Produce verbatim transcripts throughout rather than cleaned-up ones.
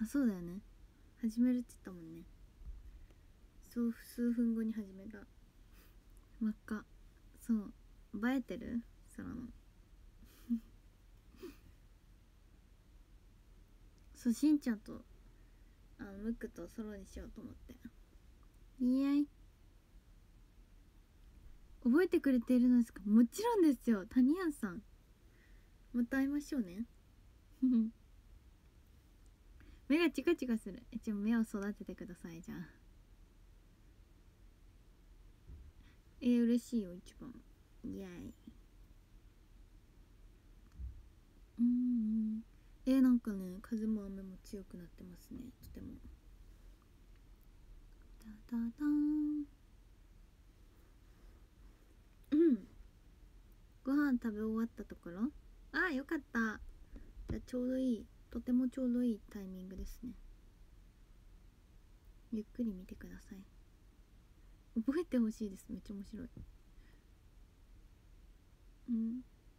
あ、そうだよね、始めるって言ったもんね。そう数分後に始めた。真っ赤。そう映えてる空のそう、しんちゃんとあのムックとソロにしようと思って。いやい、覚えてくれているのですか？もちろんですよ、タニアンさん。また会いましょうね目がチカチカする。一応目を育ててください。じゃあえー、嬉しいよ一番。イエーイ。うん、えー、なんかね、風も雨も強くなってますね、とても。ダダダーン。うんご飯食べ終わったところ。ああ、よかった。じゃあちょうどいい、とてもちょうどいいタイミングですね。ゆっくり見てください。覚えてほしいです。めっちゃ面白い。うん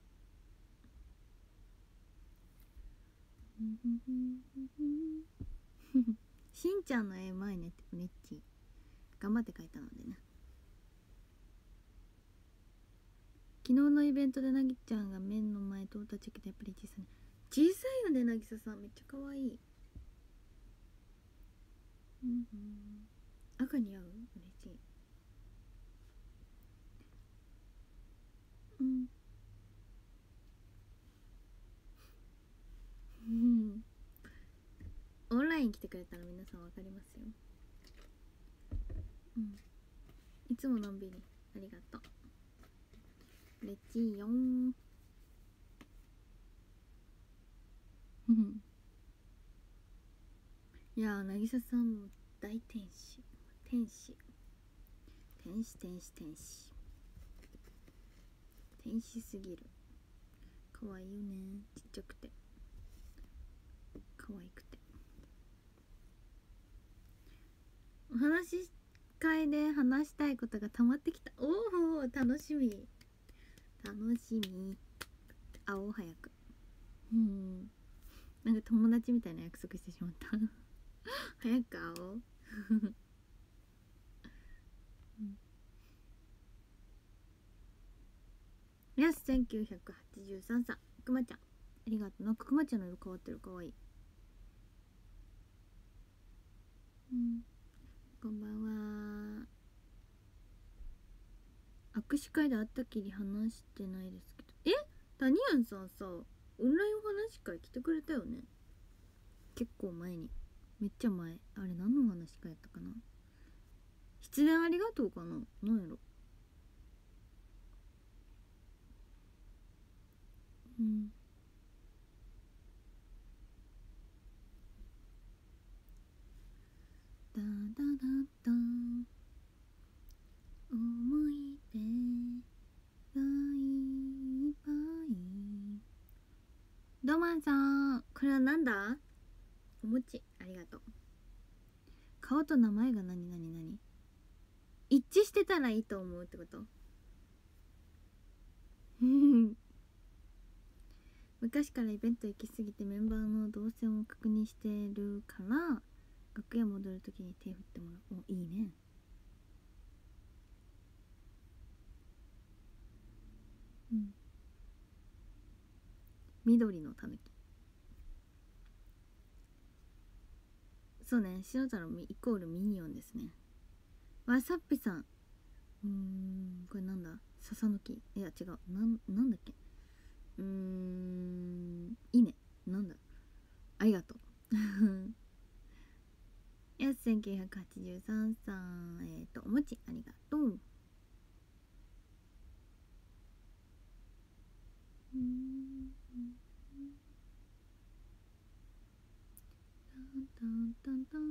しんちゃんの絵うまいねってネッチ頑張って描いたのでね。昨日のイベントでなぎちゃんが面の前通った時期でやっぱり小さい小さいよね。なぎささんめっちゃ可愛い。うん、赤に合う。嬉しい。うんうんオンライン来てくれたら皆さんわかりますよ。うん、いつものんびりありがとう。レチーヨンいやー、渚さんも大天使。天使天使天使天使天使すぎる。可愛いよね。ちっちゃくて可愛くて。お話し会で話したいことが溜まってきた。おお楽しみ楽しみ。会おう早く。うん、なんか友達みたいな約束してしまった早く会おうやすせんきゅうひゃくはちじゅうさんさん、くまちゃんありがとう。なんかくまちゃんの色変わってる。かわいい。うん、こんばんは。握手会で会ったきり話してないですけど。え、タニアンさんさ、オンラインお話し会来てくれたよね。結構前に。めっちゃ前。あれ何のお話し会やったかな。失恋ありがとうかな。なんやろ。うん。ダダダダ思い出がいっぱい。ドマンさん、これはなんだ。お餅ありがとう。顔と名前が何何何一致してたらいいと思うってこと昔からイベント行き過ぎてメンバーの動線を確認してるから楽屋戻るときに手振ってもらう。お、いいね。うん、緑のたぬき。そうね、白太郎イコールミニオンですね。わさっぴさん、うーん、これなんだ。笹の木。いや違う、なん、なんだっけ。うーん、いいね。なんだ。ありがとうやすせんきゅうひゃくはちじゅうさんさん、えっ、ー、とおもちありがとう。うん、タンタンタンタン。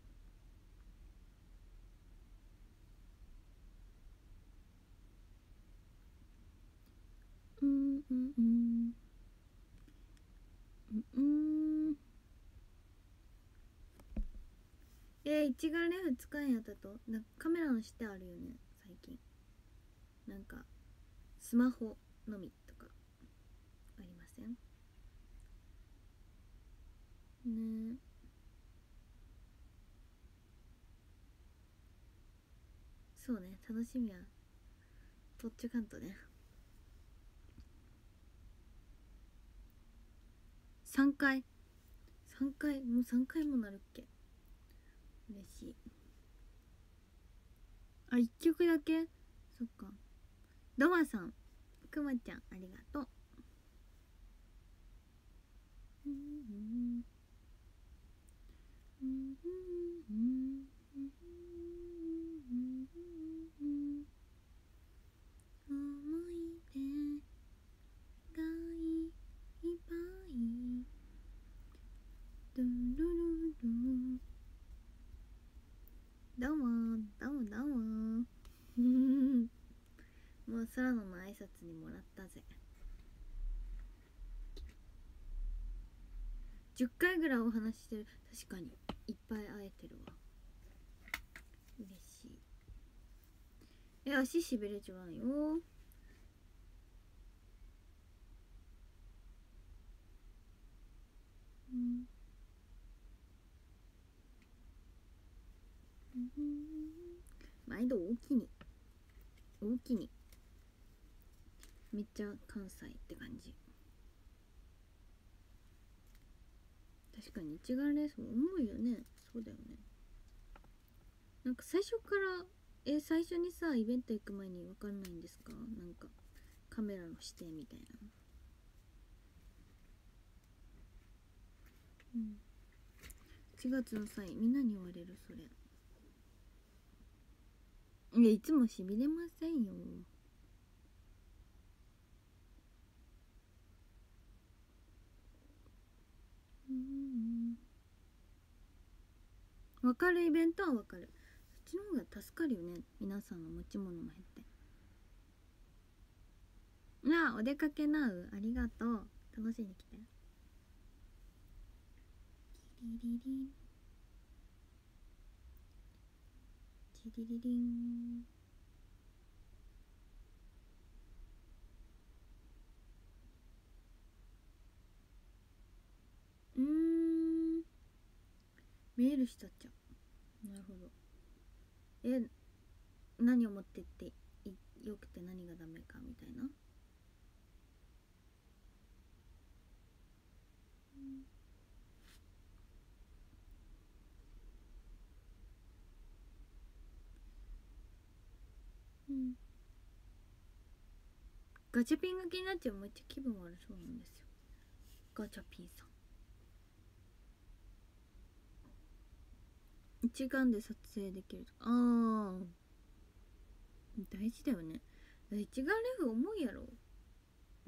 うんうんうんうんうん。えー、一眼レフ使うんやったと。なんかカメラのしてあるよね最近。なんかスマホのみとかありませんね。 そうね、楽しみはとっちゅかんとね。さんかいさんかいもうさんかいもなるっけ。嬉しい。あ、いっきょくだけ。そっか。ドマさん、くまちゃん、ありがとう。うんうんうんうん思い出がいっぱい。ドゥルルル。どうもどうもどうももう空野の挨拶にもらったぜ。じゅっかいぐらいお話ししてる。確かにいっぱい会えてるわ。嬉しい。え、足しびれちゃうよ。うん、毎度大きに大きに。めっちゃ関西って感じ。確かに一眼レースも重いよね。そうだよね。なんか最初からえ最初にさイベント行く前に分かんないんですか？なんかカメラの指定みたいな。うん。しがつの際みんなに言われるそれ。いやいつもしびれませんよ。うんうん。分かるイベントは分かる。そっちの方が助かるよね。皆さんの持ち物も減って。なあ、お出かけなうありがとう。楽しんできて。リリリンチリリリン。うーん、メールしちゃっちゃう。なるほど。え、何を持ってってよくて何がダメかみたいな。うん、ガチャピンが気になっちゃう。めっちゃ気分悪そうなんですよ、ガチャピンさん。一眼で撮影できるとか。ああ、大事だよね。一眼レフ重いやろ。うん。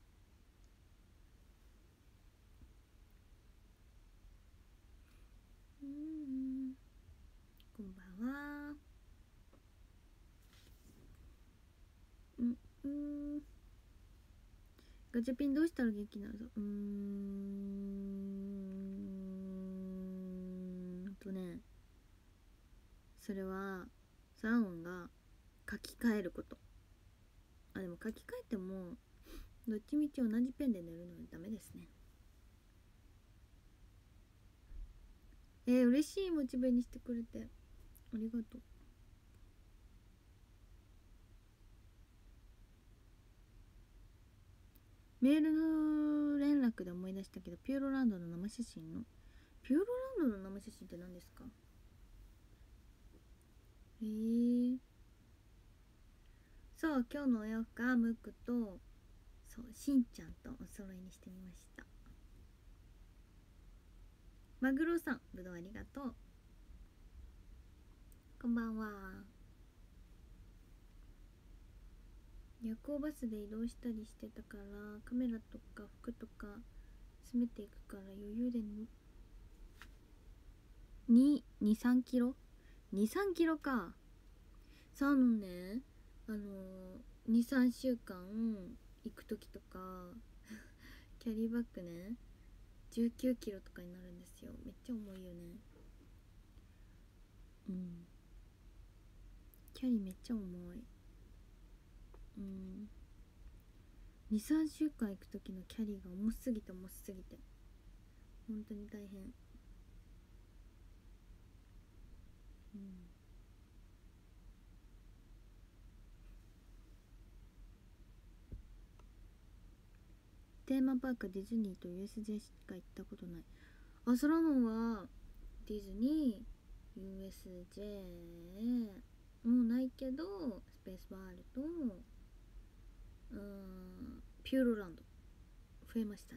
うん、こんばんは。うんうん。ガチャピンどうしたら元気なの？うーんとね、それはサーモンが書き換えること。あ、でも書き換えてもどっちみち同じペンで塗るのはダメですね。えー、嬉しい。モチベにしてくれてありがとう。メールの連絡で思い出したけど、ピューロランドの生写真のピューロランドの生写真って何ですか？えー、そう、今日のお洋服はムックとそうしんちゃんとお揃いにしてみました。マグロさん、ぶどうありがとう。こんばんは。夜行バスで移動したりしてたからカメラとか服とか詰めていくから余裕でに、に、さんキロ ?に、さんキロか。さあのね、あのー、に、さんしゅうかん行く時とかキャリーバッグねじゅうきゅうキロとかになるんですよ。めっちゃ重いよね。うん、キャリーめっちゃ重い。うん、に、さんしゅうかん行く時のキャリーが重すぎて重すぎて本当に大変。うん、 テーマパークはディズニーと ユーエスジェー しか行ったことない。あ、空のはディズニー、 ユーエスジェー もうないけどスペースワールド、うーん、ピューロランド増えましたね。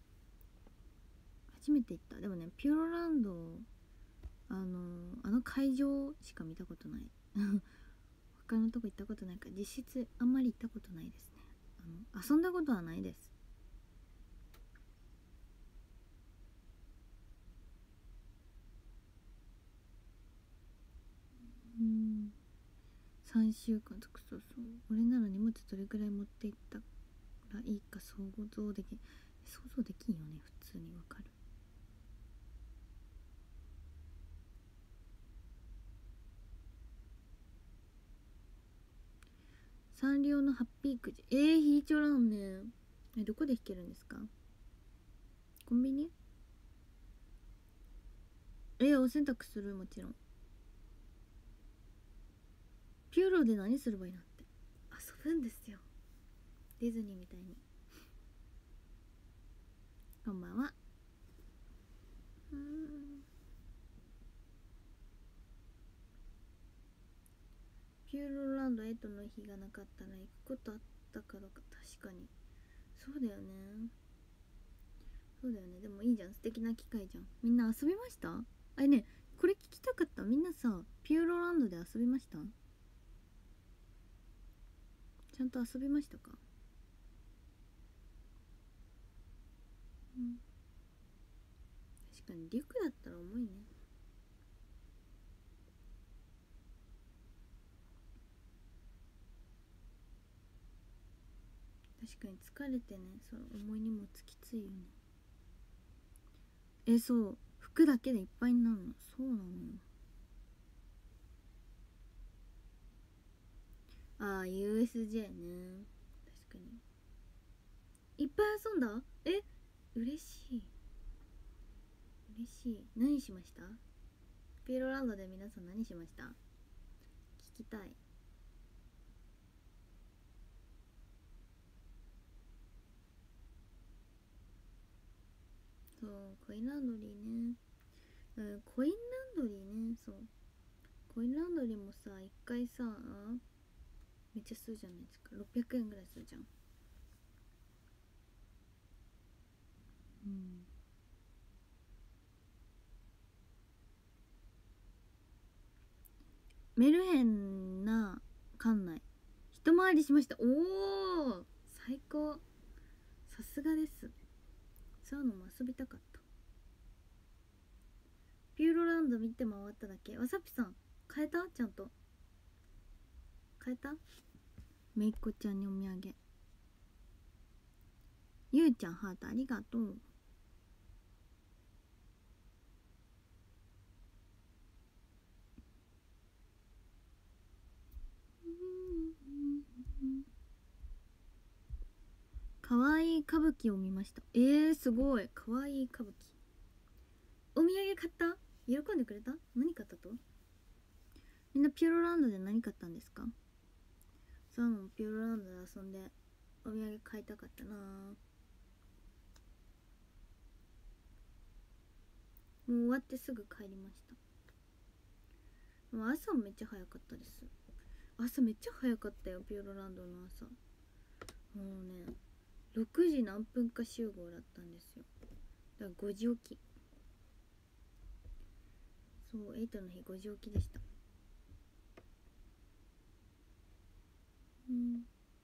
初めて行った。でもね、ピューロランド、あのあの会場しか見たことない他のとこ行ったことないから実質あんまり行ったことないですね。あの遊んだことはないです。うん、さんしゅうかんとか。そうそう、俺なら荷物どれぐらい持っていったらいいか想像でき想像できんよね。普通にわかる。サンリオのハッピーくじ、えー、引いちょらんね。え、どこで引けるんですか？コンビニ？え、お洗濯する。もちろん。ピューロで何すればいいのって。遊ぶんですよ、ディズニーみたいに。こんばんは。うーん、ピューロランドエイトの日がなかったら行くことあったかどうか。確かにそうだよね。そうだよね。でもいいじゃん、素敵な機会じゃん。みんな遊びました？あれね、これ聞きたかった。みんなさ、ピューロランドで遊びました？ちゃんと遊びましたか？うん、確かにリュックだったら重いね。確かに疲れてね、その重い荷物きついよね。え、そう、服だけでいっぱいになるの。そうなのよ。ああ、 ユーエスジェー ね。確かにいっぱい遊んだ。え、嬉しい嬉しい。何しました？ピューロランドで皆さん何しました？聞きたい。そう、コインランドリーね。うん、コインランドリーね。そう、コインランドリーもさ、一回さ、めっちゃするじゃないですか。ろっぴゃくえんぐらいするじゃん。うん、メルヘンな館内一回りしました。おお、最高。さすがです。そういうのも遊びたかった。ピューロランド見て回っただけ。わさぴさん変えた？ちゃんと変えた？めいっ子ちゃんにお土産。ゆうちゃんハートありがとう。かわいい歌舞伎を見ました。えー、すごい。かわいい歌舞伎。お土産買った？喜んでくれた？何買ったと？みんなピューロランドで何買ったんですか？そうもピューロランドで遊んでお土産買いたかったな。もう終わってすぐ帰りました。でも朝めっちゃ早かったです。朝めっちゃ早かったよ、ピューロランドの朝。もうね、ろくじ何分か集合だったんですよ。だからごじ起き。そう、エイトの日ごじ起きでした。うん。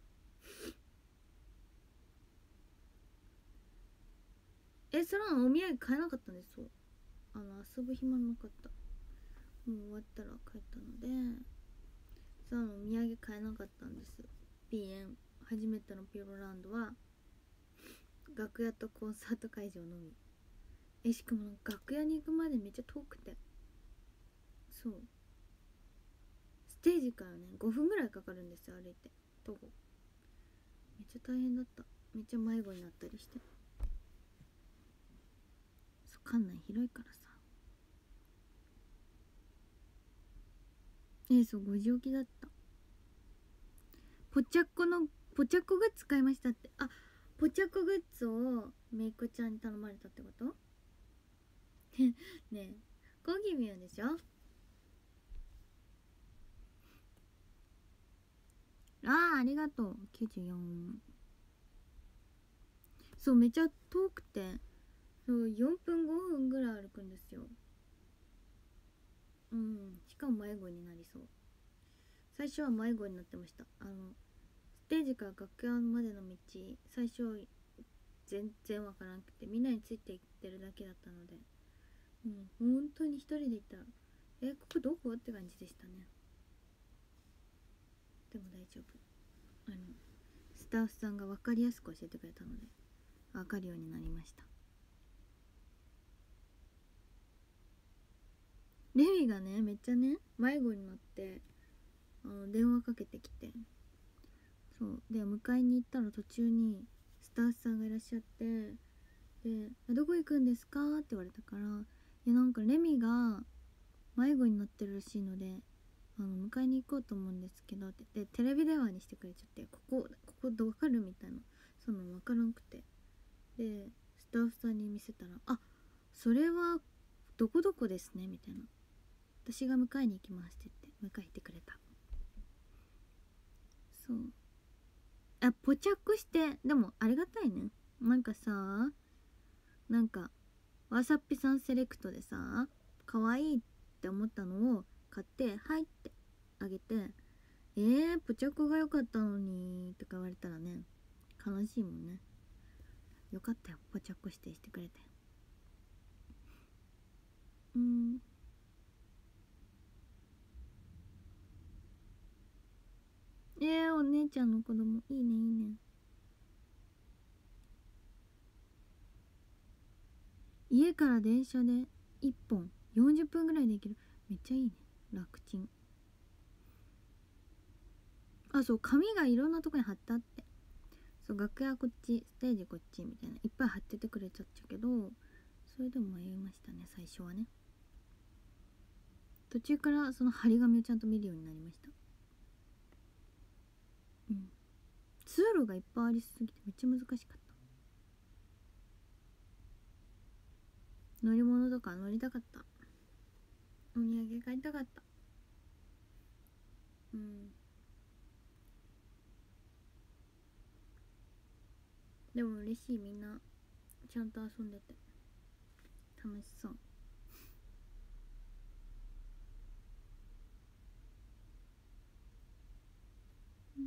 え、そらのお土産買えなかったんです。そう、あの遊ぶ暇なかった。もう終わったら帰ったので、そらのお土産買えなかったんです。ピーエン初めてのピューロランドは楽屋とコンサート会場のみ。え、しかも楽屋に行くまでめっちゃ遠くて、そう、ステージからねごふんぐらいかかるんですよ、歩いて徒歩。めっちゃ大変だった。めっちゃ迷子になったりして。そう、館内広いからさ。えー、そう、ごじ起きだった。ポチャッコのポチャッコが使いましたって。あ、 ポチャコグッズをめいこちゃんに頼まれたってことねえ、コーギーミューでしょ。あー、ありがとう。きゅうじゅうよん。そう、めっちゃ遠くて、そうよんぷんごふんぐらい歩くんですよ。うん、しかも迷子になりそう。最初は迷子になってました。あのステージから楽屋までの道、最初全然わからなくて、みんなについていってるだけだったので、うん、本当に一人で行ったら「え、ここどこ?」って感じでしたね。でも大丈夫、あのスタッフさんが分かりやすく教えてくれたので分かるようになりました。レミがね、めっちゃね迷子になって、あの電話かけてきて、そうで迎えに行ったら途中にスタッフさんがいらっしゃって、で「どこ行くんですか?」って言われたから「いや、なんかレミが迷子になってるらしいので、あの迎えに行こうと思うんですけど」ってでテレビ電話にしてくれちゃって、ここここど分かるみたいな、その分からんくて、でスタッフさんに見せたら「あ、それはどこどこですね」みたいな「私が迎えに行きます」って言って迎えてくれた。そう、あ、ポチャックして、でもありがたいね。なんかさ、なんかわさっぴさんセレクトでさ、可愛いって思ったのを買って「はい」ってあげて「えー、ポチャックが良かったのに」とか言われたらね、悲しいもんね。よかったよ、ポチャック指定してくれて。うん、えー、お姉ちゃんの子供いいね、いいね。家から電車でいっぽんよんじゅっぷんぐらいで行ける。めっちゃいいね、楽ちん。あ、そう、紙がいろんなとこに貼ってあって、そう、楽屋こっち、ステージこっちみたいないっぱい貼っててくれちゃったけど、それでも迷いましたね、最初はね。途中からその張り紙をちゃんと見るようになりました。うん、通路がいっぱいありすぎてめっちゃ難しかった。乗り物とか乗りたかった。お土産買いたかった。うん、でも嬉しい、みんなちゃんと遊んでて楽しそう。うん、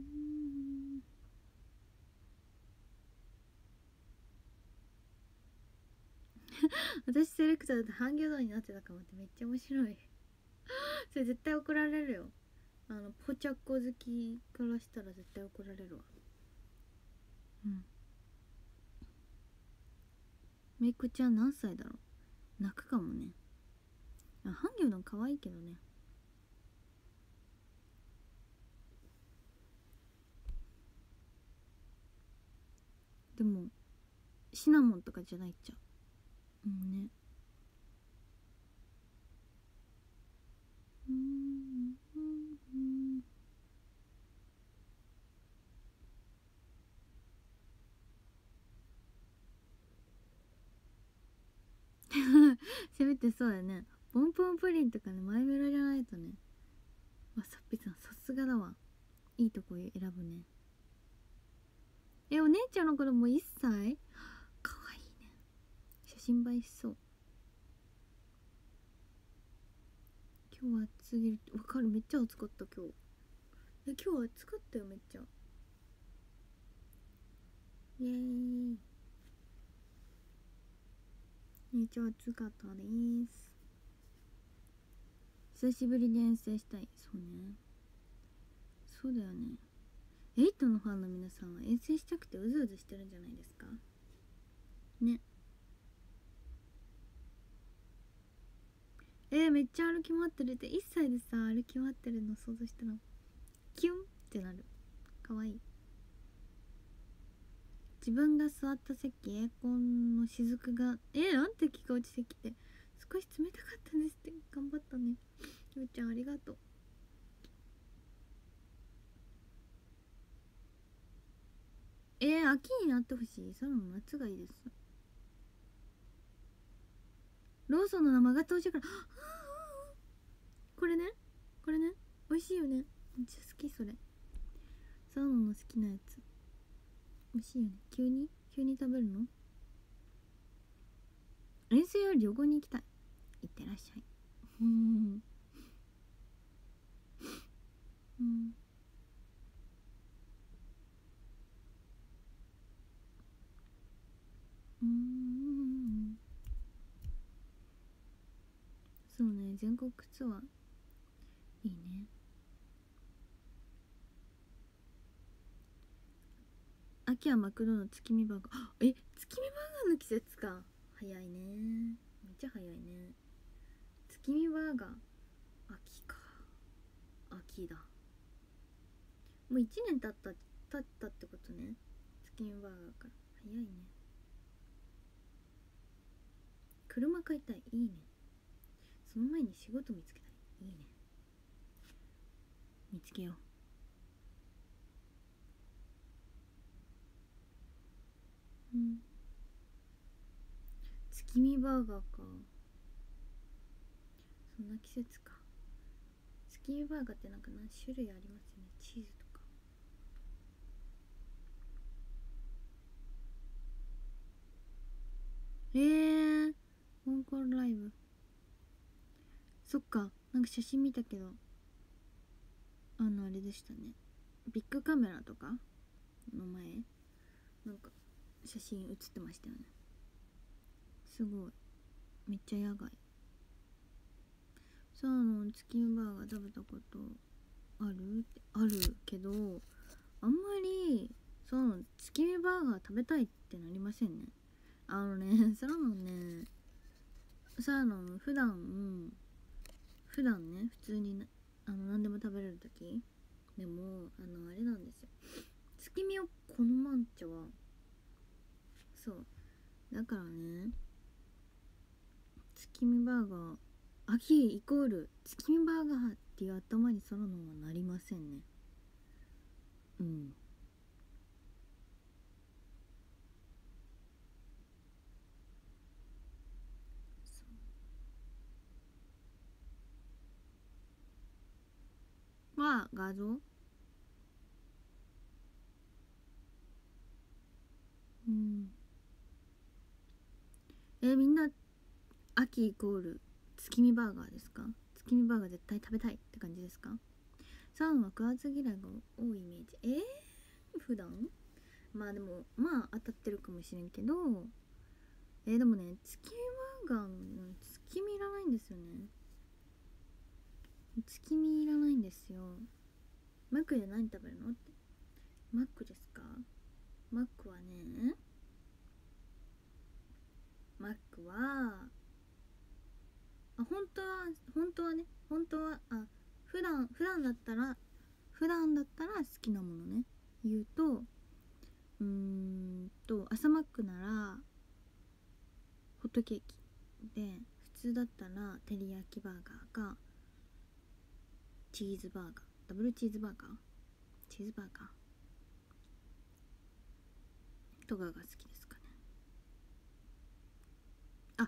私セレクトだと半魚道になってたかもってめっちゃ面白い。それ絶対怒られるよ。あのポチャッコ好きからしたら絶対怒られるわ。うん、めいこちゃん何歳だろう。泣くかもね。あ、ハンギョドン可愛いけどね。でもシナモンとかじゃないっちゃう。うんね。うんうんうんせめてそうやね。ボンポンプリンとかね、マイメロじゃないとね。わさっぴさんさすがだわ。いいとこ選ぶね。え、お姉ちゃんの子供いっさい？かわいいね。写真映えしそう。今日は暑すぎる。わかる、めっちゃ暑かった今日。え、今日は暑かったよめっちゃ。イエーイ。めっちゃ暑かったです。久しぶりに遠征したい。そうね、そうだよね。エイトのファンの皆さんは遠征したくてうずうずしてるんじゃないですかね。えー、めっちゃ歩き回ってるって。いっさいでさ歩き回ってるの想像したらキュンってなる。かわいい。自分が座った席、エアコンの雫がえー、なんて気が落ちてきて少し冷たかったですって。頑張ったねゆうちゃん、ありがとう。 えー、秋になってほしい。その夏がいいです。ローソンの生ガトーショコラこれね、これね、美味しいよね。めっちゃ好きそれ。サーモンの好きなやつ美味しいよね。急に急に食べるの？遠征より旅行に行きたい。いってらっしゃい。うんうんうんそうね、全国ツアーいいね。秋はマクドの月見バーガー。え、月見バーガーの季節か。早いね。めっちゃ早いね。月見バーガー秋か。秋だ。もういちねん経った経ったってことね。月見バーガーから早いね。車買いたい。いいね。その前に仕事見つけたい。いいね。見つけよう。うん、月見バーガーか。そんな季節か。月見バーガーってなんか何種類ありますよね。チーズとか。えー、香港ライブ。そっか、なんか写真見たけど、あのあれでしたね。ビッグカメラとかの前なんか写真写ってましたよね。すごい、めっちゃ野外。サーモン月見バーガー食べたことあるってあるけど、あんまりその月見バーガー食べたいってなりませんね。あのね、サーモンね、サーモン普段普段ね、普通にあの何でも食べれる時でも、あのあれなんですよ、月見を好まんちゃは。そうだからね、月見バーガー秋イコール月見バーガーっていう頭にそののはなりませんね。うん。は画像。うん。えみんな秋イコール月見バーガーですか？月見バーガー絶対食べたいって感じですか？サンは食わず嫌いが多いイメージ。えー、普段まあでもまあ当たってるかもしれんけど、えー、でもね、月見バーガーの月見いらないんですよね。月見いらないんですよ。マックで何食べるのって。マックですか？マックはね、マックはあ、本当は本当はね本当はあ普段普段だったら普段だったら好きなものね言うと、うーんと朝マックならホットケーキで、普通だったら照り焼きバーガーかチーズバーガー、ダブルチーズバーガー、チーズバーガーとかが好きですかね。あ、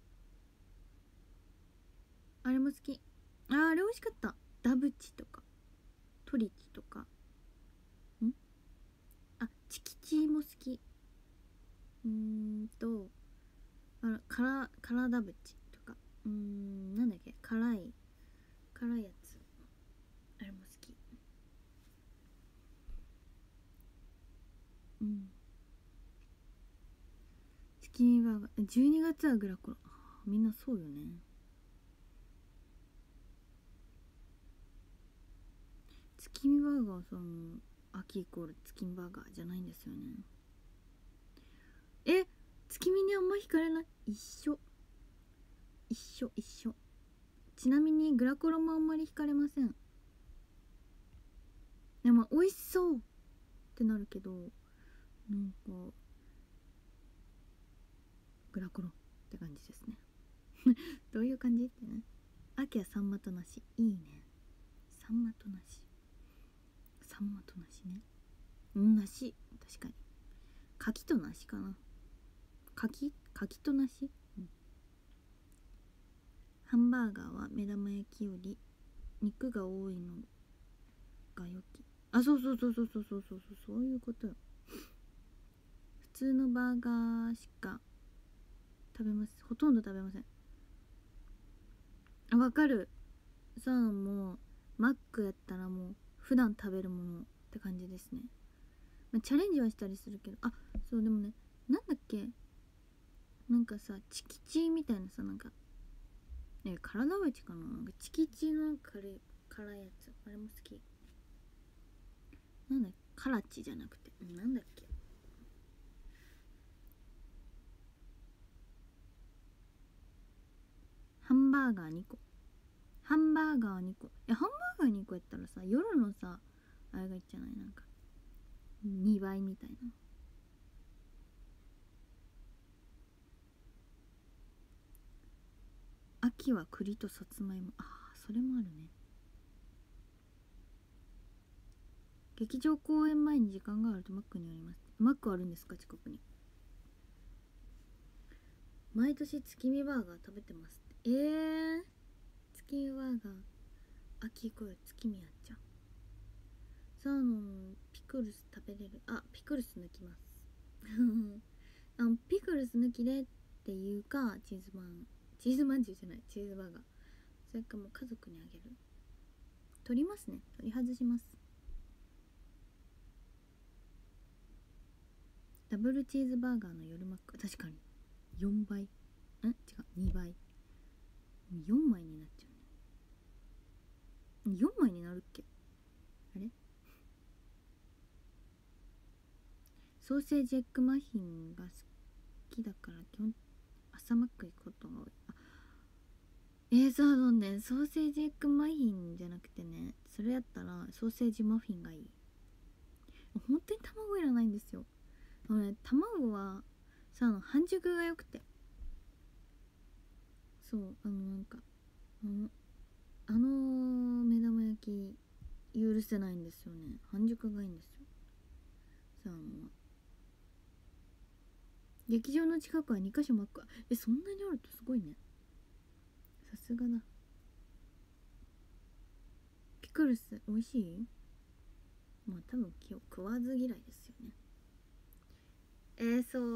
あれも好き。あー、あれ美味しかった。ダブチとかトリチとか、んあ、チキチーも好き。うーんとあら、カラカラダブチとか、うーんなんだっけ、辛い辛いやつ、あれも好き。うん。月見バーガーじゅうにがつはグラコロ、みんなそうよね。月見バーガーさん秋イコール月見バーガーじゃないんですよね。え、月見にあんま惹かれない。一緒一緒一緒。ちなみにグラコロもあんまり惹かれません。でも美味しそうってなるけど、なんかグラコロって感じですね。どういう感じってね。秋はサンマと梨いいね。サンマと梨、サンマと梨ね。うん、梨確かに柿と梨かな。柿柿と梨、うん、ハンバーガーは目玉焼きより肉が多いのがよき。あ、そうそうそうそうそうそうそうそう、そういうことよ。普通のバーガーしか食べます。ほとんど食べません。あ、わかる。さあ、もうマックやったらもう普段食べるものって感じですね。まあ、チャレンジはしたりするけど、あ、そう、でもね、なんだっけ、なんかさ、チキチみたいなさ、なんかね、体はちかな、なんかチキチの辛い辛いやつ、あれも好き。なんだっけ、カラチじゃなくてなんだっけ、ハンバーガーにこ。ハンバーガーにこ。いや、ハンバーガーにこやったらさ、夜のさ、あれがいいじゃない、なんかにばいみたいな。秋は栗とさつまいも。あー、それもあるね。劇場公演前に時間があるとマックにあります。マックあるんですか、近くに。毎年月見バーガー食べてますって。えー、月見バーガー秋来る。月見やっちゃう。サーモンピクルス食べれる。あ、ピクルス抜きますあのピクルス抜きでっていうか、チーズマンチーズまんじゅうじゃない、チーズバーガー。それかもう家族にあげる。取りますね、取り外します。ダブルチーズバーガーの夜マック、確かによんばい、ん違う、にばい、よんまいになっちゃうね。よんまいになるっけ、あれ。ソーセージエッグマフィンが好きだから基本朝マック行くことが多い。あ、えー、そうだね、ソーセージエッグマフィンじゃなくてね、それやったらソーセージマフィンがいい。本当に卵いらないんですよ。俺卵はさ、あの半熟がよくて、そう、あのなんかあのあの目玉焼き許せないんですよね。半熟がいいんですよ。さあ、あの劇場の近くはにかしょマック。え、そんなにあるとすごいね。さすがだ。ピクルス美味しい？まあ多分食わず嫌いですよね。えー、そう、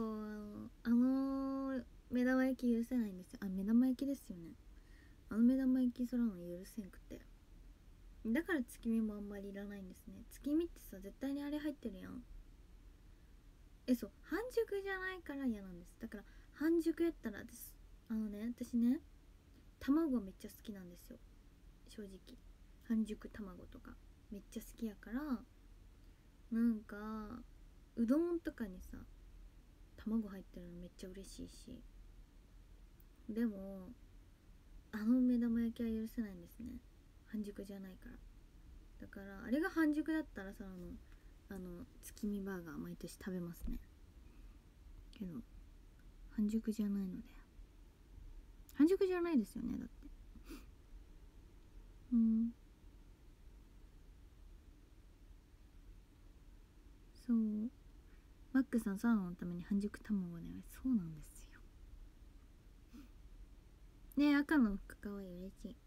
あの目玉焼き許せないんですよ。あ、目玉焼きですよね。あの目玉焼きそらの許せんくて、だから月見もあんまりいらないんですね。月見ってさ、絶対にあれ入ってるやん。え、そう、半熟じゃないから嫌なんです。だから半熟やったらですあのね、私ね、卵めっちゃ好きなんですよ、正直。半熟卵とかめっちゃ好きやから、なんかうどんとかにさ卵入ってるのめっちゃ嬉しいし、でもあの目玉焼きは許せないんですね、半熟じゃないから。だからあれが半熟だったらさ、あのあの月見バーガー毎年食べますね。けど半熟じゃないので、半熟じゃないですよね、だってうん、そう、マックさんサーモンのために半熟卵をね。そうなんですよね。え、赤の服かわいい、嬉しい。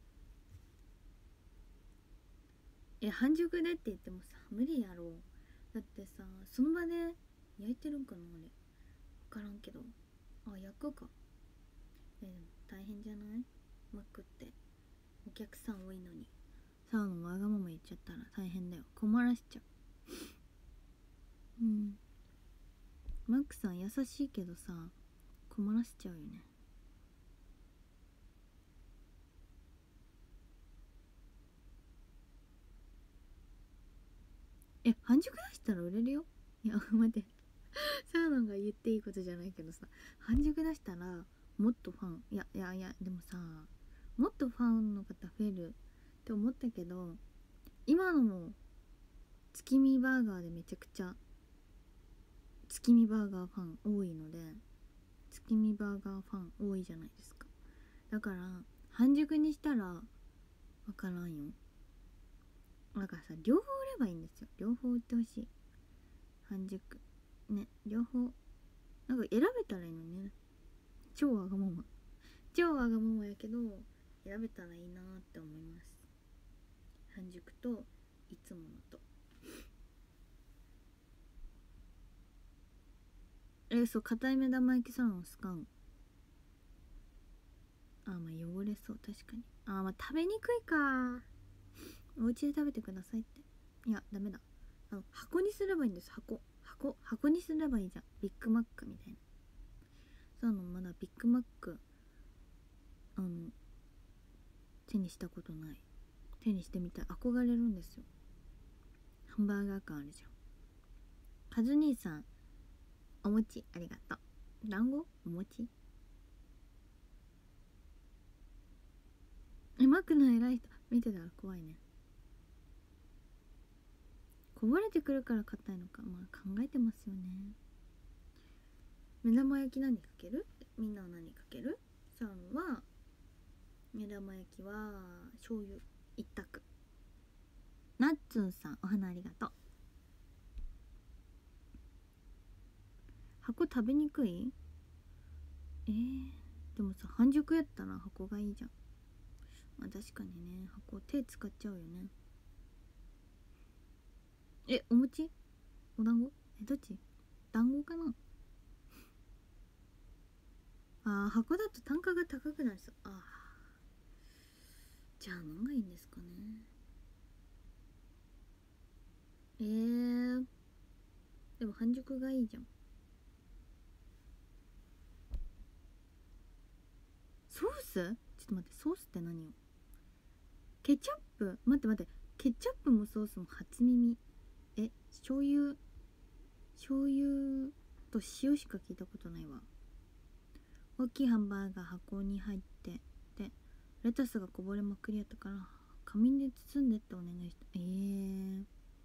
え、半熟でって言ってもさ無理やろ。だってさ、その場で焼いてるんかな、あれ分からんけど。あ、焼くか。え、でも大変じゃない？マックってお客さん多いのにサーモンわがまま言っちゃったら大変だよ、困らしちゃう。うん、マックさん優しいけどさ困らせちゃうよね。え、半熟出したら売れるよ。いや待ってサーノンが言っていいことじゃないけどさ、半熟出したらもっとファン、いやいやいや、でもさ、もっとファンの方増えるって思ったけど、今のも月見バーガーでめちゃくちゃ月見バーガーファン多いので、月見バーガーファン多いじゃないですか。だから半熟にしたらわからんよ。だからさ、両方売ればいいんですよ。両方売ってほしい。半熟ね、両方なんか選べたらいいのにね。超わがまま超わがままやけど選べたらいいなって思います。半熟といつものと。え、そう、硬い目玉焼きサランスカン。あ、まあ汚れそう、確かに。あ、まあ食べにくいか。お家で食べてくださいって。いや、ダメだ。あの箱にすればいいんです。箱箱箱にすればいいじゃん。ビッグマックみたいな。そうのまだビッグマックあの手にしたことない。手にしてみたい。憧れるんですよ。ハンバーガー感あるじゃん。カズ兄さん、お餅ありがとう。団子お餅。うまくない偉い人見てたら怖いね。こぼれてくるから硬いのか、まあ考えてますよね。目玉焼き何かける？みんなは何かける？さんは目玉焼きは醤油一択。ナッツンさん、お花ありがとう。箱食べにくい？えー、でもさ、半熟やったら箱がいいじゃん。まあ確かにね、箱手使っちゃうよね。え、お餅？お団子？え、どっち？団子かな。あー、箱だと単価が高くなりそう。あー、じゃあ何がいいんですかね。えー、でも半熟がいいじゃん。ソース？ちょっと待って、ソースって何よ。ケチャップ？待って待って、ケチャップもソースも初耳。え、醤油醤油と塩しか聞いたことないわ。大きいハンバーガー箱に入ってでレタスがこぼれまくりやったから紙で包んでってお願いした。えー、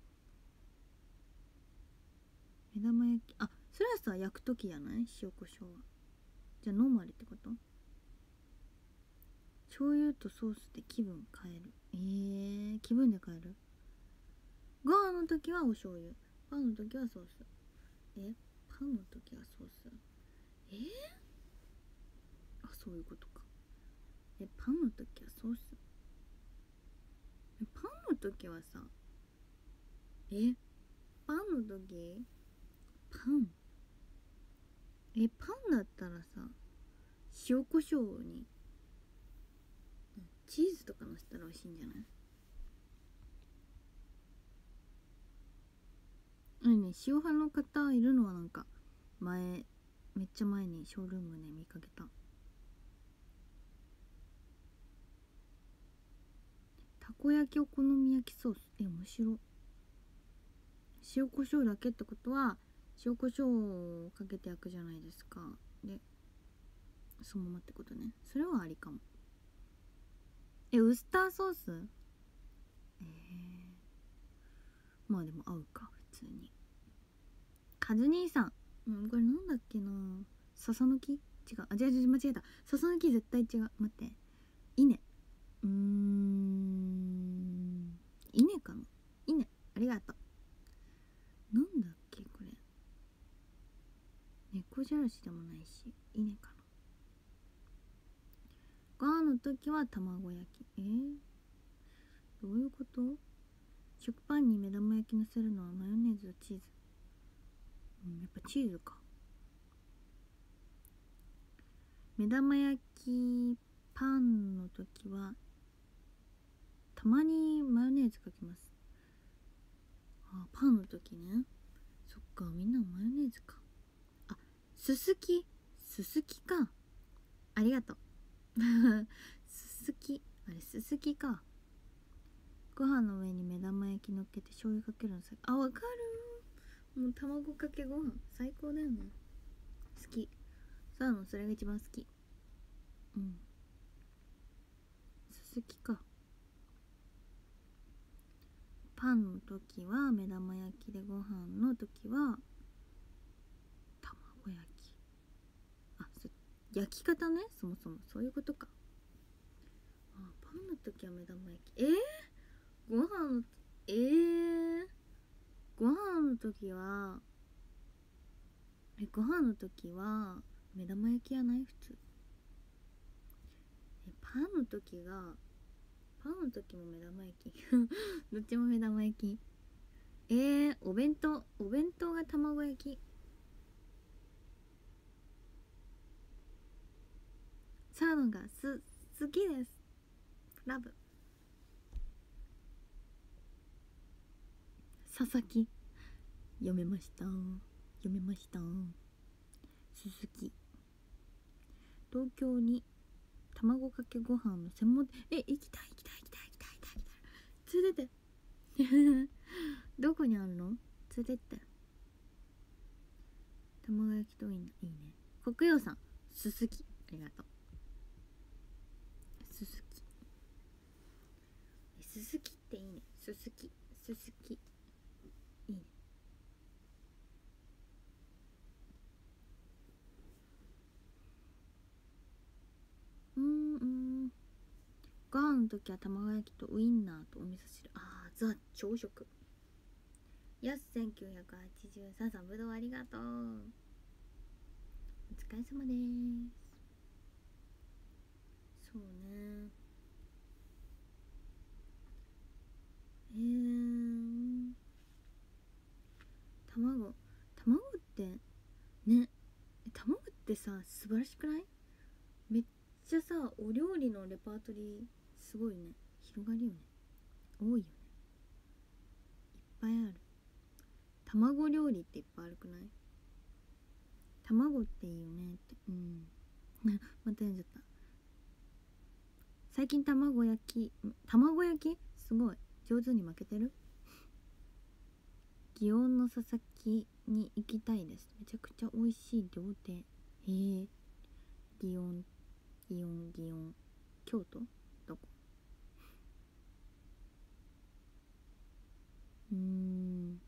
目玉焼き、あ、それはさ焼くときじゃない？塩コショウは。じゃあノーマルってこと？醤油とソースで気分変える。えー、気分で変える。ご飯の時はお醤油、パンの時はソース。え、パンの時はソース。えー、あ、そういうことか。え、パンの時はソース。え、パンの時はさ、え、パンの時パン、え、パンだったらさ、塩コショウにチーズとかのせたら美味しいんじゃない？あれね、塩派の方いるのはなんか前、めっちゃ前にショールームで見かけた。たこ焼きお好み焼きソース、え、面白い。塩コショウだけってことは塩コショウをかけて焼くじゃないですか。でそのままってことね。それはありかも。え、ウスターソース？えー、まあでも合うか普通に。カズ兄さん、うん、これなんだっけな、笹の木？違う、あ、違う違う、間違えた。笹の木絶対違う。待って、稲。うーん、稲かな。稲、ありがとう。なんだっけこれ、猫じゃらしでもないし稲かな。ご飯の時は卵焼き。えー、どういうこと？食パンに目玉焼きのせるのはマヨネーズとチーズ。うん、やっぱチーズか。目玉焼きパンの時はたまにマヨネーズかけます。あ、パンの時ね。そっか、みんなマヨネーズか。あ、すすきすすきか。ありがとう。すすき、あれすすきか。ご飯の上に目玉焼き乗っけて醤油かけるのさ。あ、わかる。もう卵かけご飯最高だよね。好き。さあのそれが一番好き。うん、すすきか。パンの時は目玉焼きで、ご飯の時は卵焼き。あ、そ焼き方ね。そもそもそういうことか。あ、パンの時は目玉焼き。えー、ご飯のえー、ご飯の時はえ、ご飯の時は目玉焼きやない？普通。え、パンの時がパンの時も目玉焼きどっちも目玉焼き。えー、お弁当お弁当が卵焼き。サーモンがす好きです。ラブ。佐々木読めました、読めました。鈴木、東京に卵かけご飯の専門店。え、行きたい行きたい行きたい行きたい行きたい連れてってどこにあるの？連れてって。卵焼きといいな、いいね。国用さん、すすき、ありがとう。すすき、すすきっていいね。すすき、すすき、いいね。うんうん。ご飯の時は卵焼きとウインナーとお味噌汁。ああ、ザ朝食。やすせんきゅうひゃくはちじゅうさんさん、ぶどうありがとう。お疲れ様です。そうね。えー、卵卵ってね、卵ってさ素晴らしくない？めっちゃさ、お料理のレパートリーすごいね。広がるよね。多いよね。いっぱいある。卵料理っていっぱいあるくない？卵っていいよねって。うんまた読んじゃった。最近卵焼き卵焼きすごい上手に負けてる。祇園の佐々木に行きたいです。めちゃくちゃ美味しい料亭。へえ。祇園祇園祇園京都どこ？うーん。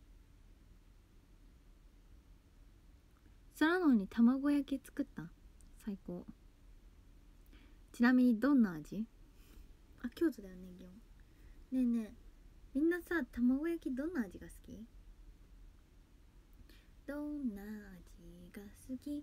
空のに卵焼き作った？最高。ちなみにどんな味？あ、京都だよね、祇園。ねえねえ、みんなさ、卵焼きどんな味が好き？どんな味が好き？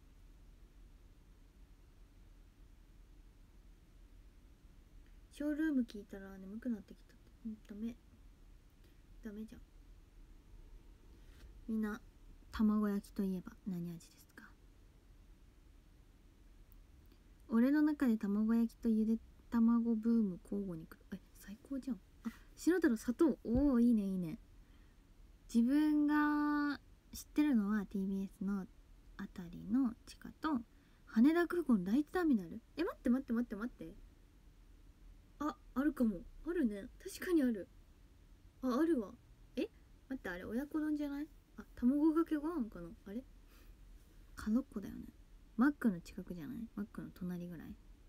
ショールーム聞いたら眠くなってきたって。うん、ダメダメじゃん。みんな卵焼きといえば何味ですか？俺の中で卵焼きとゆで卵ブーム交互に来る。え、最高じゃん。あ、白太郎砂糖。おお、いいねいいね。自分が知ってるのは ティービーエス のあたりの地下と羽田空港の第一ターミナル。え、待って待って待って待って、あ、あるかも。あるね、確かにある。あ、あるわ。え、待って、あれ親子丼じゃない？あ、卵かけご飯かな。あれ角っこだよね。マックの近くじゃない？マックの隣ぐらい。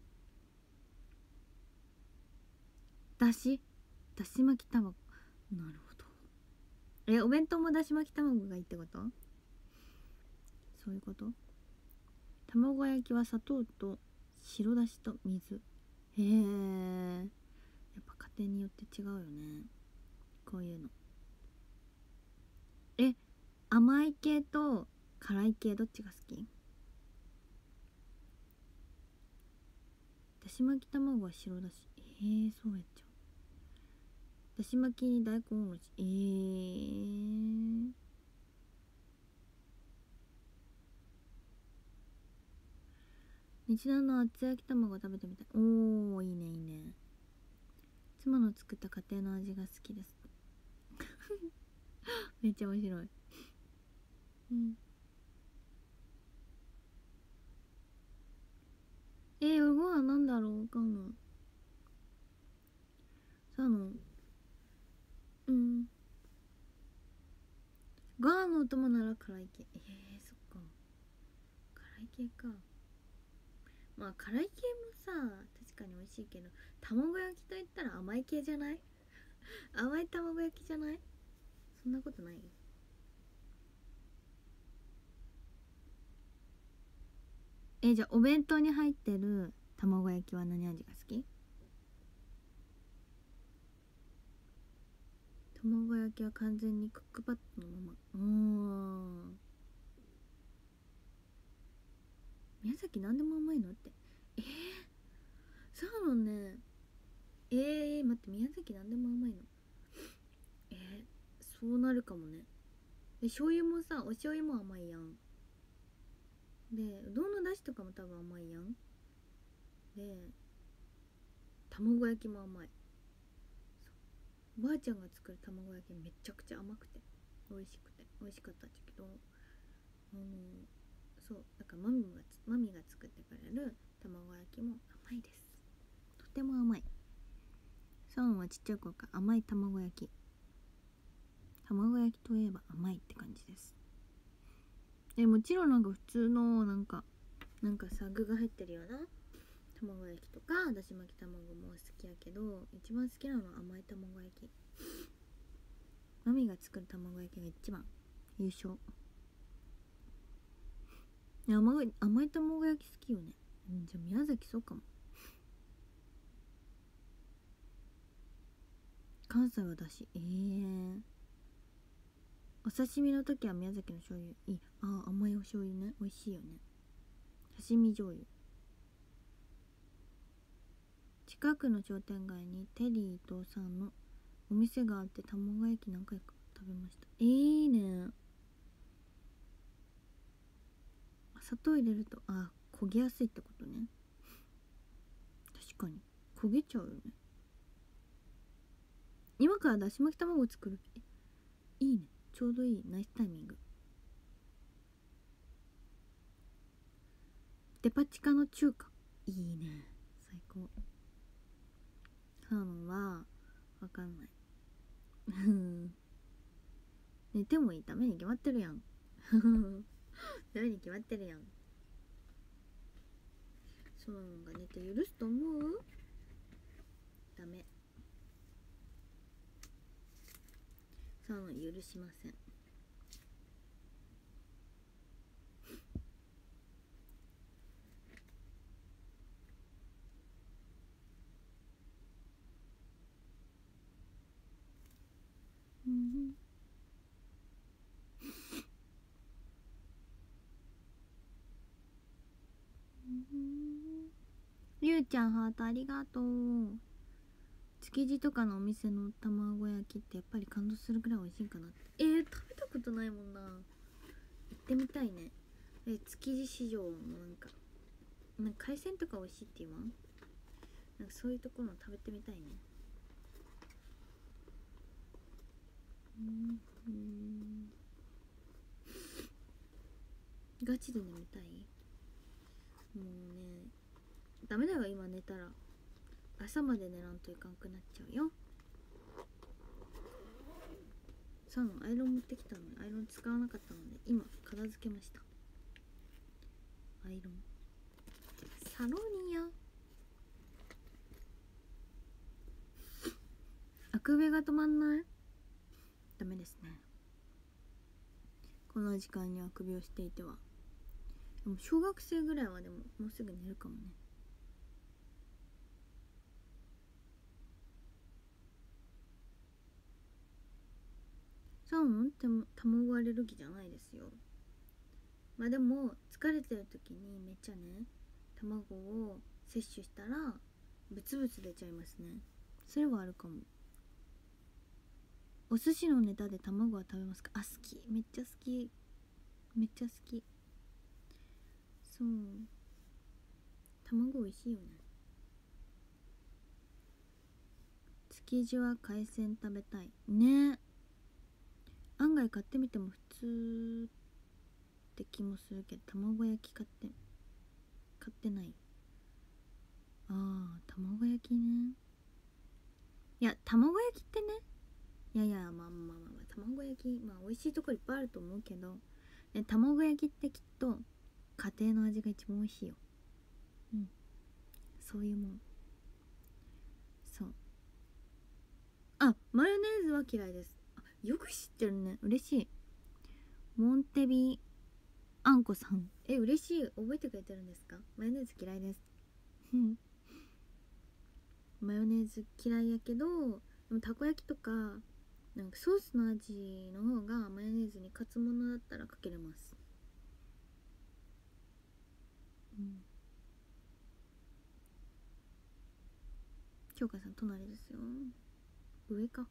だしだし巻き卵。なるほど。え、お弁当もだし巻き卵がいいってこと？そういうこと？卵焼きは砂糖と白だしと水。へえ。やっぱ家庭によって違うよね、こういうの。え、甘い系と辛い系どっちが好き？だし巻き卵は白だし。えー、そうやっちゃう。だし巻きに大根おろし。えー、日南の厚焼き卵食べてみたい。おー、いいねいいね。妻の作った家庭の味が好きですめっちゃ面白い。うん。えー、夜ご飯なんだろう、わかんない。さあのうんご飯のお供なら辛い系。えー、そっか、辛い系か。まあ辛い系もさ確かに美味しいけど、卵焼きといったら甘い系じゃない？甘い卵焼きじゃない？そんなことない？え、じゃあお弁当に入ってる卵焼きは何味が好き？卵焼きは完全にクックパッドのまま。うーん。 宮崎なんでも甘いのって。えー、サーモンね。えー、待って、宮崎なんでも甘いの。えー、そうなるかもね。で醤油もさ、お醤油も甘いやん。でうどんのだしとかも多分甘いやん。で卵焼きも甘い。おばあちゃんが作る卵焼きめちゃくちゃ甘くて美味しくて美味しかったんだけど、あのそうだからマミがマミが作ってくれる卵焼きも甘いです。とても甘い。サンはちっちゃい頃から甘い卵焼き、卵焼きといえば甘いって感じです。でもちろんなんか普通のなんかなんかさ具が入ってるような卵焼きとかだし巻き卵も好きやけど、一番好きなのは甘い卵焼き。マミが作る卵焼きが一番優勝。甘い甘い卵焼き好きよね。うん、じゃあ宮崎そうかも。関西はだし、ええー、お刺身の時は宮崎の醤油いい。ああ、甘いお醤油ね、美味しいよね。刺身醤油。近くの商店街にテリー伊藤さんのお店があって卵焼き何回か食べました。えー、いいね。砂糖入れるとあ焦げやすいってことね。確かに焦げちゃうよね。今からだし巻き卵作る。えいいね、ちょうどいい。ナイスタイミング。デパ地下の中華いいね、最高。サーモンはわかんない寝てもいい。ダメに決まってるやんダメに決まってるやん。サーモンが寝て許すと思う？ダメ。サーモン許しません。うんりゅうちゃんハートありがとう。築地とかのお店の卵焼きってやっぱり感動するぐらい美味しいかなって。えー、食べたことないもんな。行ってみたいね。え築地市場もなんかなんか海鮮とか美味しいって言わん？なんかそういうところの食べてみたいね。うんうんガチで寝みたい。もうねダメだよ、今寝たら朝まで寝らんといかんくなっちゃうよ。さあアイロン持ってきたのにアイロン使わなかったので今片付けました。アイロンサロニア。あくびが止まんない。ダメですね、この時間にあくびをしていては。でも小学生ぐらいはでももうすぐ寝るかもね。サーモンって卵アレルギーじゃないですよ。まあでも疲れてる時にめっちゃね卵を摂取したらブツブツ出ちゃいますね。それはあるかも。お寿司のネタで卵は食べますか？あ、好き、めっちゃ好き、めっちゃ好き。そう卵美味しいよね。築地は海鮮食べたいね。案外買ってみても普通って気もするけど、卵焼き買って買ってない。あー卵焼きね。いや卵焼きってね、いやいやまあまあまあまあ卵焼きまあ美味しいところいっぱいあると思うけど、ね、卵焼きってきっと家庭の味が一番美味しいよ。うん、そういうもん。そう。あ、マヨネーズは嫌いです。あ、よく知ってるね、嬉しい。モンテビあんこさん、え嬉しい、覚えてくれてるんですか？マヨネーズ嫌いですマヨネーズ嫌いやけど、でもたこ焼きとかなんかソースの味の方がマヨネーズに勝つものだったらかけれます。 うん、京香さん隣ですよ。上か。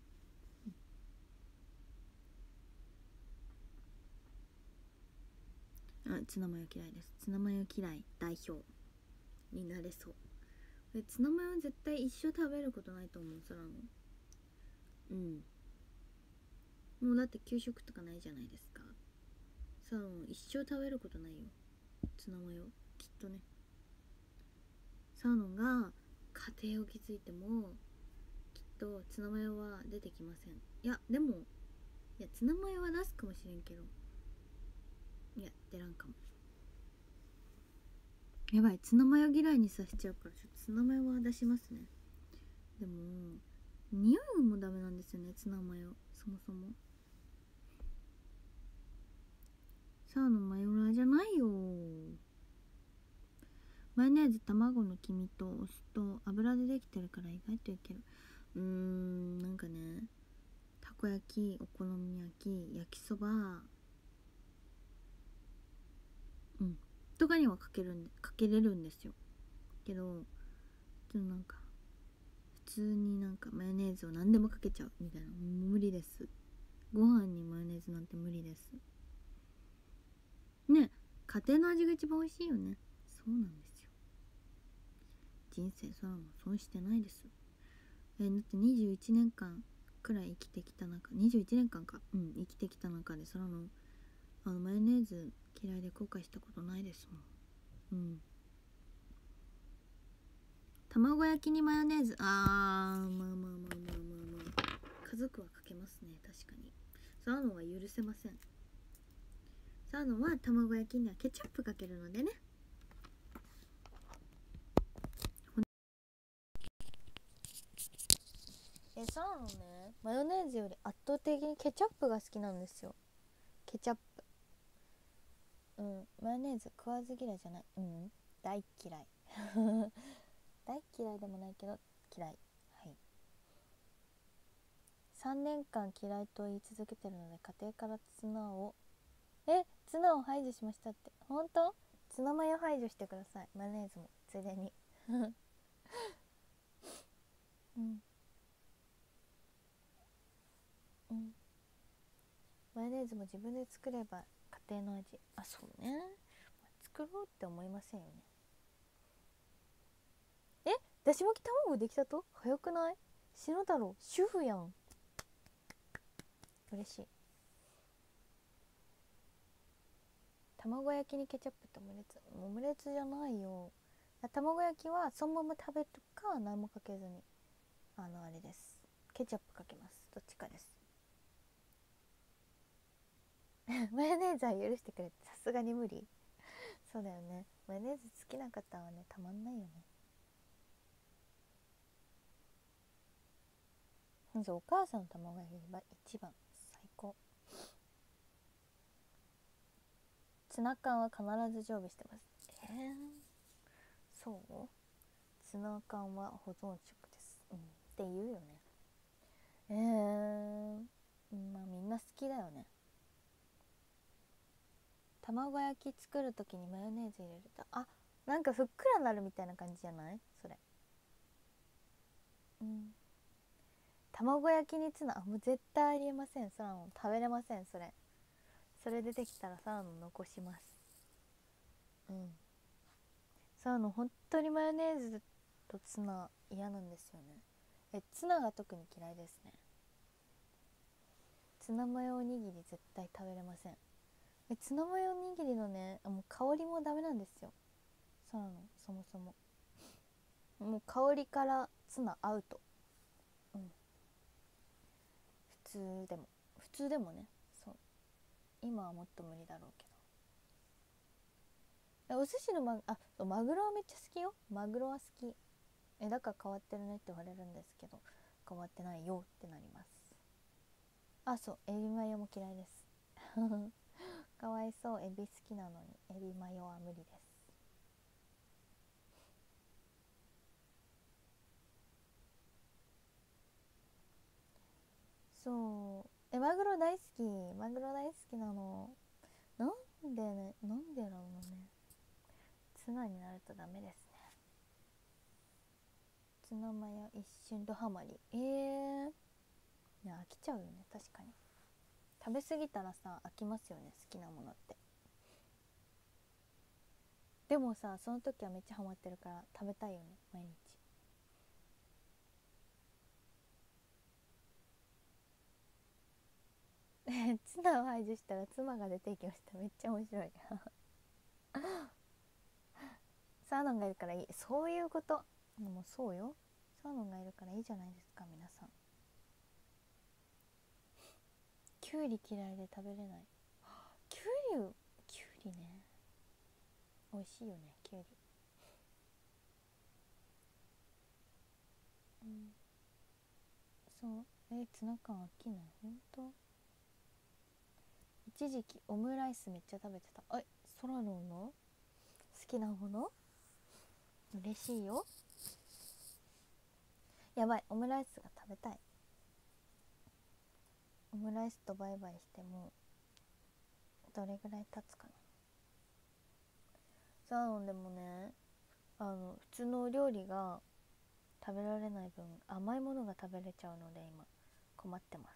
あ、ツナマヨ嫌いです。ツナマヨ嫌い代表になれそう。でツナマヨ絶対一生食べることないと思う。そらのうんもうだって給食とかないじゃないですか。さあ一生食べることないよツナマヨきっとね。サーノンが家庭を築いてもきっとツナマヨは出てきません。いやでもいやツナマヨは出すかもしれんけど、いや出らんかも。やばいツナマヨ嫌いにさせちゃうからちょっとツナマヨは出しますね。でも匂いもダメなんですよねツナマヨ。そもそもサーノンマヨラーじゃないよ。マヨネーズ卵の黄身とお酢と油でできてるから意外といける。うーんなんかねたこ焼きお好み焼き焼きそばうんとかにはかけるんでかけれるんですよ。けどちょっとなんか普通になんかマヨネーズを何でもかけちゃうみたいな無理です。ご飯にマヨネーズなんて無理ですね。家庭の味が一番美味しいよね。そうなんですよ。人生そらも損してないです。えー、だってにじゅういちねんかんくらい生きてきた中にじゅういちねんかんかうん生きてきた中でそらのあのマヨネーズ嫌いで後悔したことないですもん。うん卵焼きにマヨネーズあーまあまあまあまあまあまあ家族はかけますね。確かにそういうのは許せません。そういうのは卵焼きにはケチャップかけるのでね。えそうなのね。マヨネーズより圧倒的にケチャップが好きなんですよ。ケチャップうんマヨネーズ食わず嫌いじゃない。うん大嫌い大嫌いでもないけど嫌い。はいさんねんかん嫌いと言い続けてるので家庭からツナをえツナを排除しましたって。本当？ツナマヨ排除してください。マヨネーズもついでにうんうんマヨネーズも自分で作れば家庭の味。あそうね、作ろうって思いませんよね。えだし巻き卵できたと早くない？篠太郎主婦やん。嬉しい。卵焼きにケチャップってオムレツオムレツじゃないよ。卵焼きはそのまま食べるか何もかけずにあのあれですケチャップかけます。どっちかですマヨネーズは許してくれてさすがに無理。そうだよねマヨネーズ好きな方はねたまんないよね。まずお母さんの卵焼きが一番最高。ツナ缶は必ず常備してます。えー、そうツナ缶は保存食です、うん、って言うよね。えー、まあみんな好きだよね。卵焼き作るときにマヨネーズ入れるとあなんかふっくらなるみたいな感じじゃないそれ。うん卵焼きにツナあもう絶対ありえません。そらも食べれませんそれ。それ出てきたらサラの残します。うんサラの本当にマヨネーズとツナ嫌なんですよね。えツナが特に嫌いですね。ツナマヨおにぎり絶対食べれません。えツナマヨおにぎりのねもう香りもダメなんですよ。サラのそもそももう香りからツナアウト。うん普通でも普通でもねそう今はもっと無理だろうけど。お寿司のマあマグロはめっちゃ好きよ。マグロは好き。えだから変わってるねって言われるんですけど変わってないよってなります。あそうエビマヨも嫌いですかわいそうエビ好きなのにエビマヨは無理です。そうえマグロ大好きマグロ大好きなの。なんでねなんでなのねツナになるとダメですね。ツナマヨ一瞬ドハマり。えー、いや飽きちゃうよね、確かに。食べ過ぎたらさ飽きますよね、好きなものって。でもさその時はめっちゃハマってるから食べたいよね、毎日。ツナを排除したら妻が出てきました。めっちゃ面白い。サーノンがいるからいい、そういうこと。もうそうよ、サーノンがいるからいいじゃないですか皆さん。キュウリ嫌いで食べれない。キュウリ、キュウリね、美味しいよねキュウリ。うん、そうえツナ缶飽きない、ほんと。一時期オムライスめっちゃ食べてた。え、ソラノンの好きなもの、嬉しいよ。やばい、オムライスが食べたい。オムライスとバイバイしてもどれぐらい経つかな。サーモンでもね、あの普通のお料理が食べられない分甘いものが食べれちゃうので今困ってます。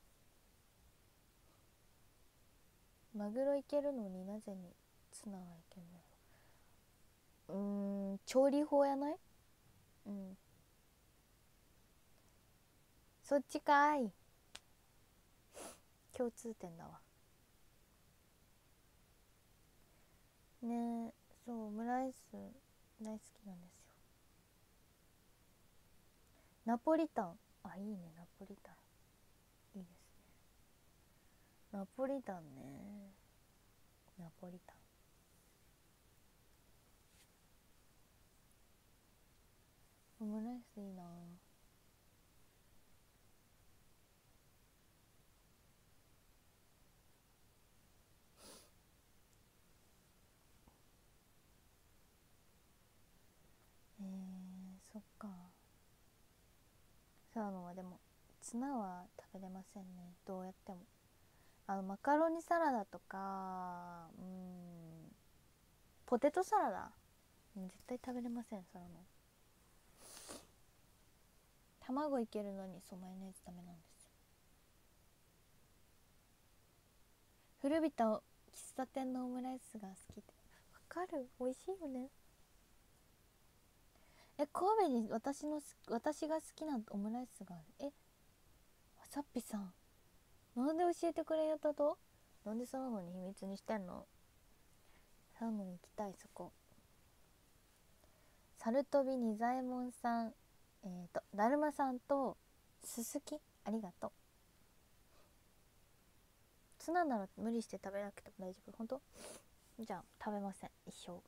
マグロいけるのになぜにツナはいけないの。うーん、調理法やない。うん、そっちかーい。共通点だわね。え、そう、オムライス大好きなんですよ。ナポリタン、あ、いいね、ナポリタンいいですね。ナポリタンね、ナポリタン。オムライスいいな。えー、そっか。サーモンはでもツナは食べれませんね、どうやっても。あのマカロニサラダとか、うーん、ポテトサラダ、うん、絶対食べれません、サーモン。卵いけるのにそう、マヨネーズダメなんですよ。古びた喫茶店のオムライスが好きで。わかる、美味しいよね。え、神戸に私の私が好きなオムライスがある。え、さっぴさん、なんで教えてくれんやったと。なんでそののに秘密にしてんの。サーモン行きたい、そこ。サルトビニザエモンさん、えーとだるまさんとすすき、ありがとう。ツナなら無理して食べなくても大丈夫、本当。じゃあ食べません、一生。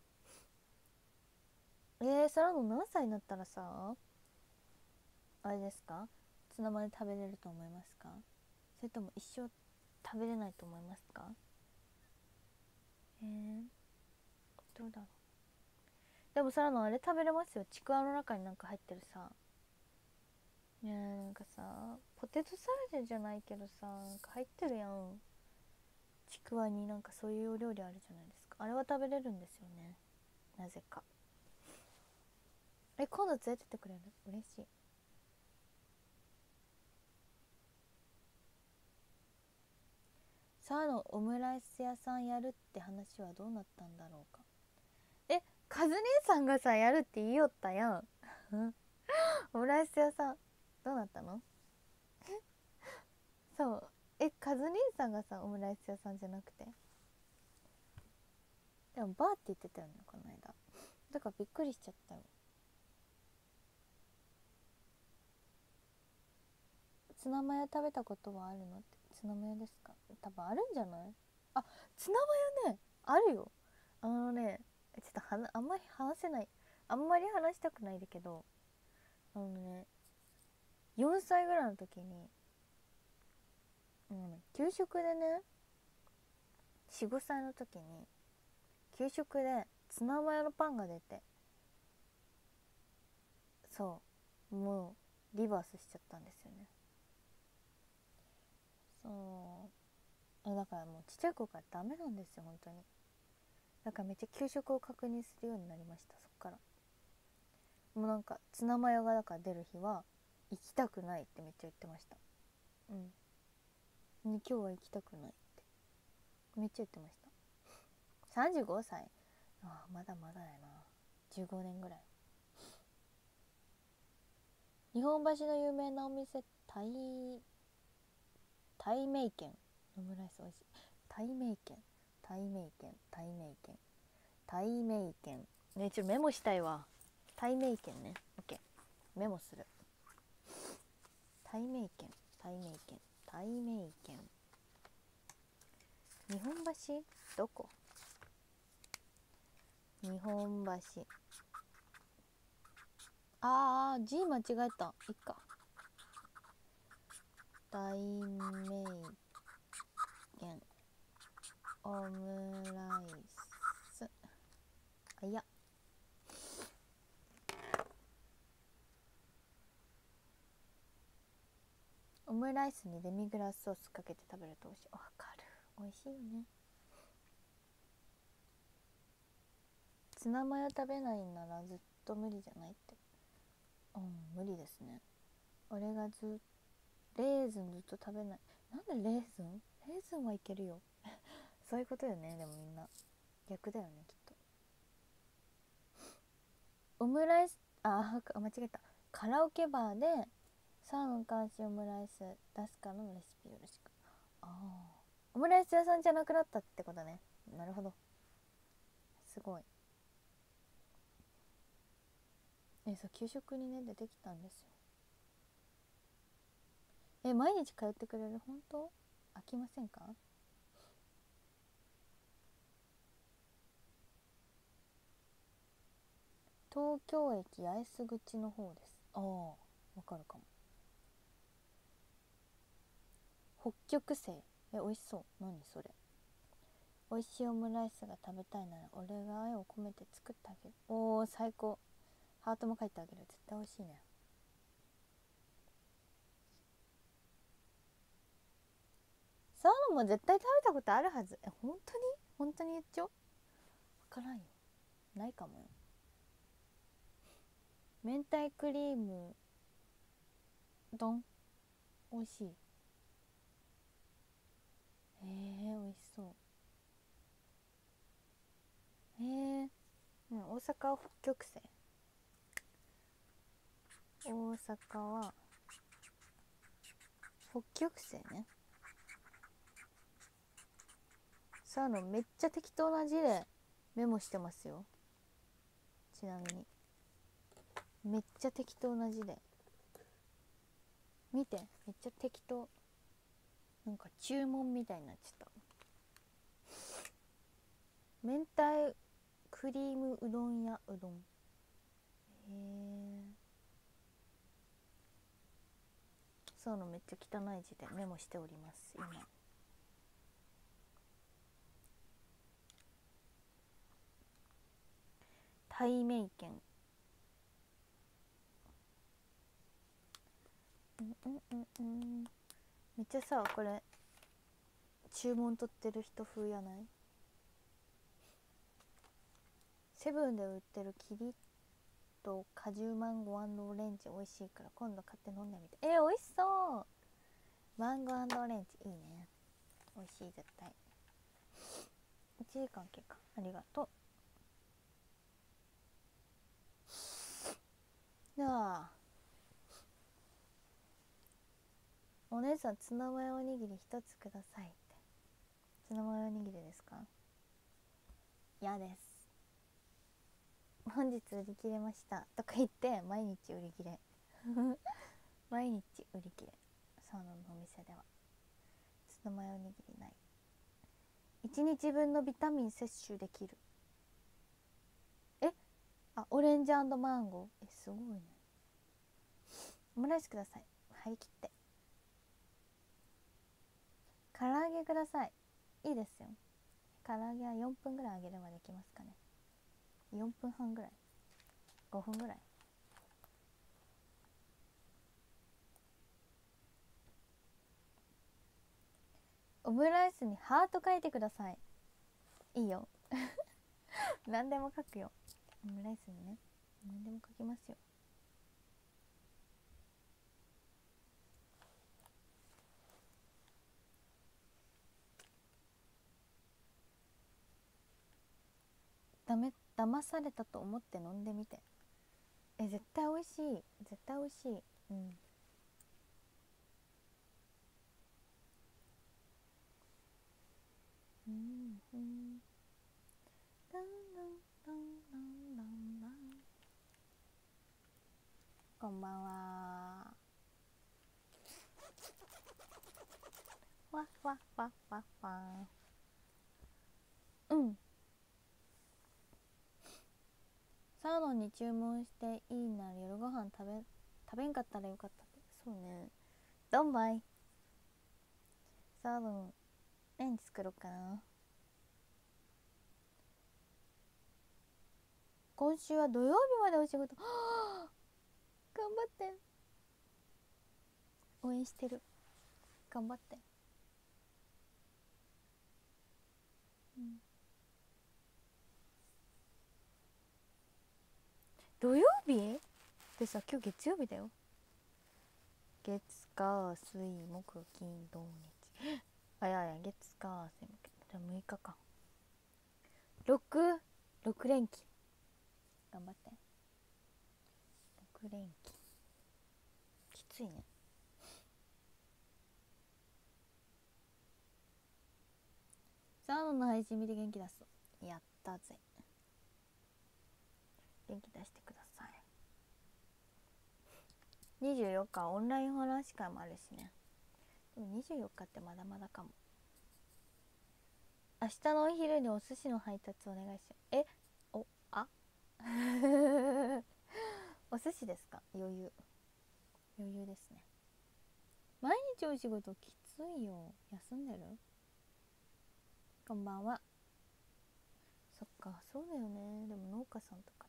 えー、そらの何歳になったらさ、あれですか、ツナまで食べれると思いますか、それとも一生食べれないと思いますか。えー、どうだろう。でもそらのあれ食べれますよ、ちくわの中になんか入ってるさ。ねえ、なんかさ、ポテトサラダじゃないけどさ、なんか入ってるやん、ちくわに。なんかそういうお料理あるじゃないですか、あれは食べれるんですよね、なぜか。え、今度連れてってくれる、嬉しい。さあのオムライス屋さんやるって話はどうなったんだろうか。え、カズ姉さんがさやるって言いよったやん。オムライス屋さんどうなったの。そう、え、カズ姉さんがさオムライス屋さんじゃなくて、でもバーって言ってたよねこの間、だからびっくりしちゃったよ。ツナマヨ食べたことはあるのって。ツナマヨですか、多分あるんじゃない。あ、ツナマヨね、あるよ。あのね、ちょっとはなあんまり話せない、あんまり話したくないんだけど、あのね、よんさいぐらいの時に、うん、給食でね、よん、ごさいの時に給食でツナマヨのパンが出て、そうもうリバースしちゃったんですよね。そう、だからもうちっちゃい子からダメなんですよ本当に。 だからめっちゃ給食を確認するようになりました。そっからもうなんかツナマヨがだから出る日は行きたくないってめっちゃ言ってました。うん、今日は行きたくないってめっちゃ言ってました。さんじゅうごさい、ああまだまだやな。じゅうごねんぐらい。日本橋の有名なお店、タイタイメイケン、オムライスおいしい。タイメイケンタイメイケンタイメイケンタイメイケンね、ちょっとメモしたいわ。タイメイケンね。オッケー、メモする。タイメイケンタイメイケンタイメイケン。日本橋どこ？日本橋、あー G 間違えた。いっか。タイメイケンオムライス、あいやオムライスにデミグラスソースかけて食べると美味しい。わかる、美味しいよね。ツナマヨ食べないならずっと無理じゃないって。うん、無理ですね。俺がずレーズンずっと食べない。なんでレーズンレーズンはいけるよそういうことよね。でもみんな逆だよねきっと。オムライス、あ間違えた。カラオケバーでサーモン監視オムライス出すからのレシピよろしく。ああ、オムライス屋さんじゃなくなったってことね。なるほど、すごい。え、そう、給食にね出てきたんですよ。え、毎日通ってくれる？本当？飽きませんか？東京駅八重洲口の方です。ああ、わかるかも。北極星、え、美味しそう。何それ。美味しいオムライスが食べたいなら俺が愛を込めて作ってあげる。おお、最高。ハートも書いてあげる。絶対美味しいね。サーモンも絶対食べたことあるはず。え、本当に本当に言っちゃう？わからんよ。ないかもよ。明太クリーム丼美味しい。えー、美味しそう。えー、うん、大阪は北極星。大阪は北極星ね。さあのめっちゃ適当な字でメモしてますよ。ちなみにめっちゃ適当な字で見て、めっちゃ適当。なんか注文みたいになっちゃった。明太クリームうどん屋うどん。へえ。そうのめっちゃ汚い字でメモしております今。タイメイケン、うんうんうんうん、めっちゃさこれ注文取ってる人風やない？セブンで売ってるキリと果汁マンゴーオレンジ美味しいから今度買って飲んでみて。えー、美味しそう。マンゴーオレンジいいね。美味しい絶対。いちじかん経過、ありがとう。ではお姉さん、ツナマヨおにぎり一つくださいって。ツナマヨおにぎりですか？嫌です。本日売り切れましたとか言って毎日売り切れ毎日売り切れ。サーノのお店ではツナマヨおにぎりない。いちにちぶんのビタミン摂取できる。え、あ、オレンジ&マンゴー、え、すごいね。オムライスください。張り切って。唐揚げください。いいですよ。唐揚げはよんぷんぐらい揚げればできますかね。よんぷんはんぐらい、ごふんぐらい。オムライスにハート書いてください。いいよ何でも書くよ。オムライスにね、何でも書きますよ。だめ、騙されたと思って飲んでみて。え、絶対美味しい、絶対美味しい。うん。うんうん。ランランランランランラン。こんばんは。わわわわわ。うん。サーロンに注文していいなら夜ご飯食べ食べんかったらよかったって。そうね。ドンバイ。サーロン何作ろうかな。今週は土曜日までお仕事。はあ、頑張って。応援してる。頑張って。うん、土曜日でさ、今日月曜日だよ。月火水木金土日。あ、いやいや、月火水木じゃあむいかか。ろく、ろく連休。頑張って。ろく連休。きついね。サードの配信見て元気出す。やったぜ。元気出してください。にじゅうよっかオンラインホラー司会もあるしね。でもにじゅうよっかってまだまだかも。明日のお昼にお寿司の配達お願いします。え、お、あお寿司ですか。余裕余裕ですね。毎日お仕事きついよ。休んでる？こんばんは。そっか、そうだよね。でも農家さんとか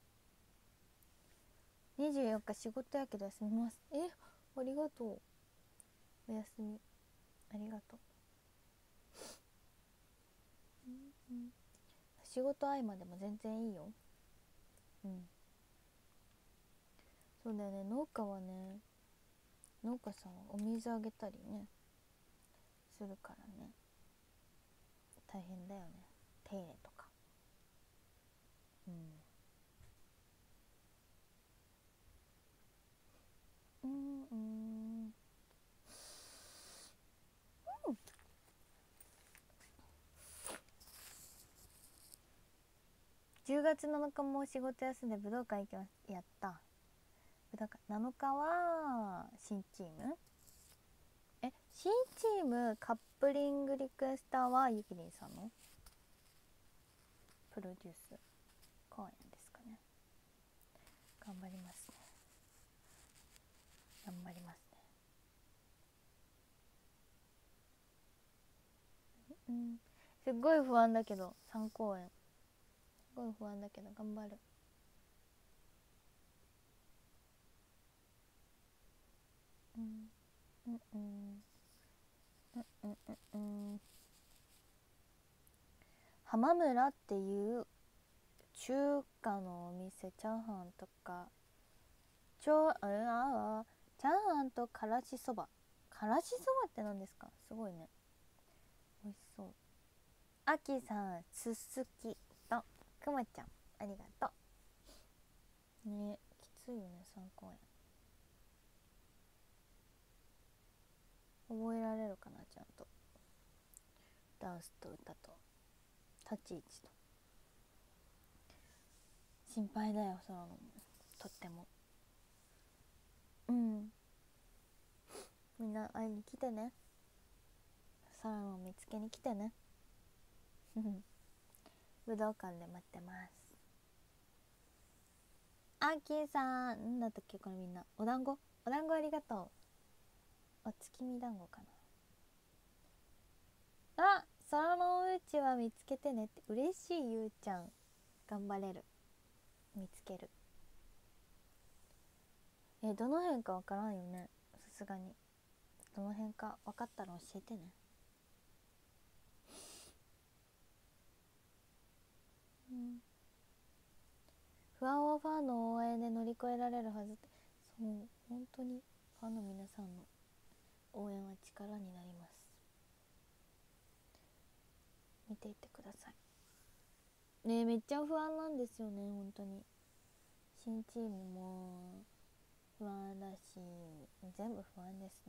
ってにじゅうよっか仕事やけど休みます。え、ありがとう。お休みありがとう。うんうん、仕事合間でも全然いいよ。うん、そうだよね。農家はね、農家さんはお水あげたりねするからね、大変だよね、手入れとか。うんうんうんうん。じゅうがつなのかも仕事休んで武道館行きます。やった。武道館なのかは新チーム。え、新チームカップリングリクエスターはゆきりんさんのプロデュース公演ですかね。頑張りますね。頑張りますね。うん、すっごい不安だけどさん公演、すごい不安だけど頑張る。うんうんうんうんうんうんうん。浜村っていう中華のお店、チャーハンとかちょああチャーハンとからしそば。からしそばって何ですか。すごいね、美味しそう。あきさん、すすきとくまちゃん、ありがとうね。きついよね、さん公演。覚えられるかな、ちゃんと。ダンスと歌と立ち位置と。心配だよ、そのとっても。うん、みんな会いに来てね。サラを見つけに来てね。武道館で待ってます。あきーさん、なんだったっけこれ。みんなお団子、お団子ありがとう。お月見団子かな。あ、空のうちは見つけてねって。嬉しい。ゆうちゃん頑張れる。見つける。え、どの辺かわからんよね、さすがに。どの辺か分かったら教えてね。うん、不安はファンの応援で乗り越えられるはずって、そう本当にファンの皆さんの応援は力になります。見ていってくださいね。えめっちゃ不安なんですよね本当に。新チームも不安だし全部不安ですね。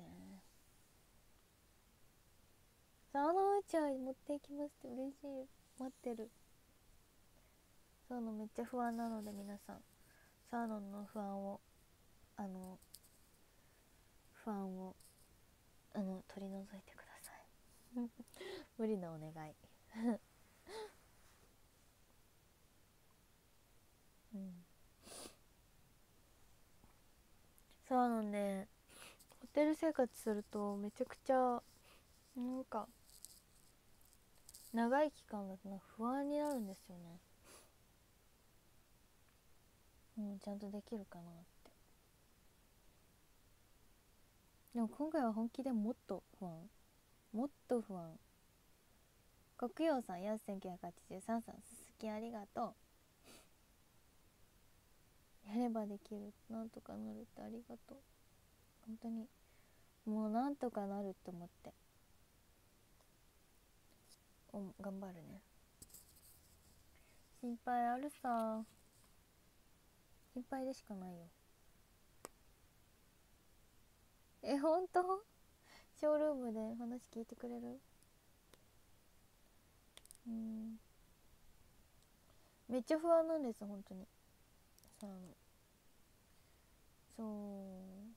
さあのうちは持っていきますって嬉しい。待ってる。サーノンめっちゃ不安なので皆さんサーノンの不安をあの不安をあの取り除いてください無理なお願いうんサーノンねホテル生活するとめちゃくちゃなんか長い期間だとなんか不安になるんですよね。うん、ちゃんとできるかなって。でも今回は本気でもっと不安もっと不安。国陽さん、やすせんきゅうひゃくはちじゅうさんさん、すすきありがとう。やればできる、なんとかなるってありがとう。本当にもうなんとかなるって思ってお頑張るね。心配あるさ。心配でしかないよ。え、ほんと？ショールームで話聞いてくれる？うん。めっちゃ不安なんです本当に。さあのそう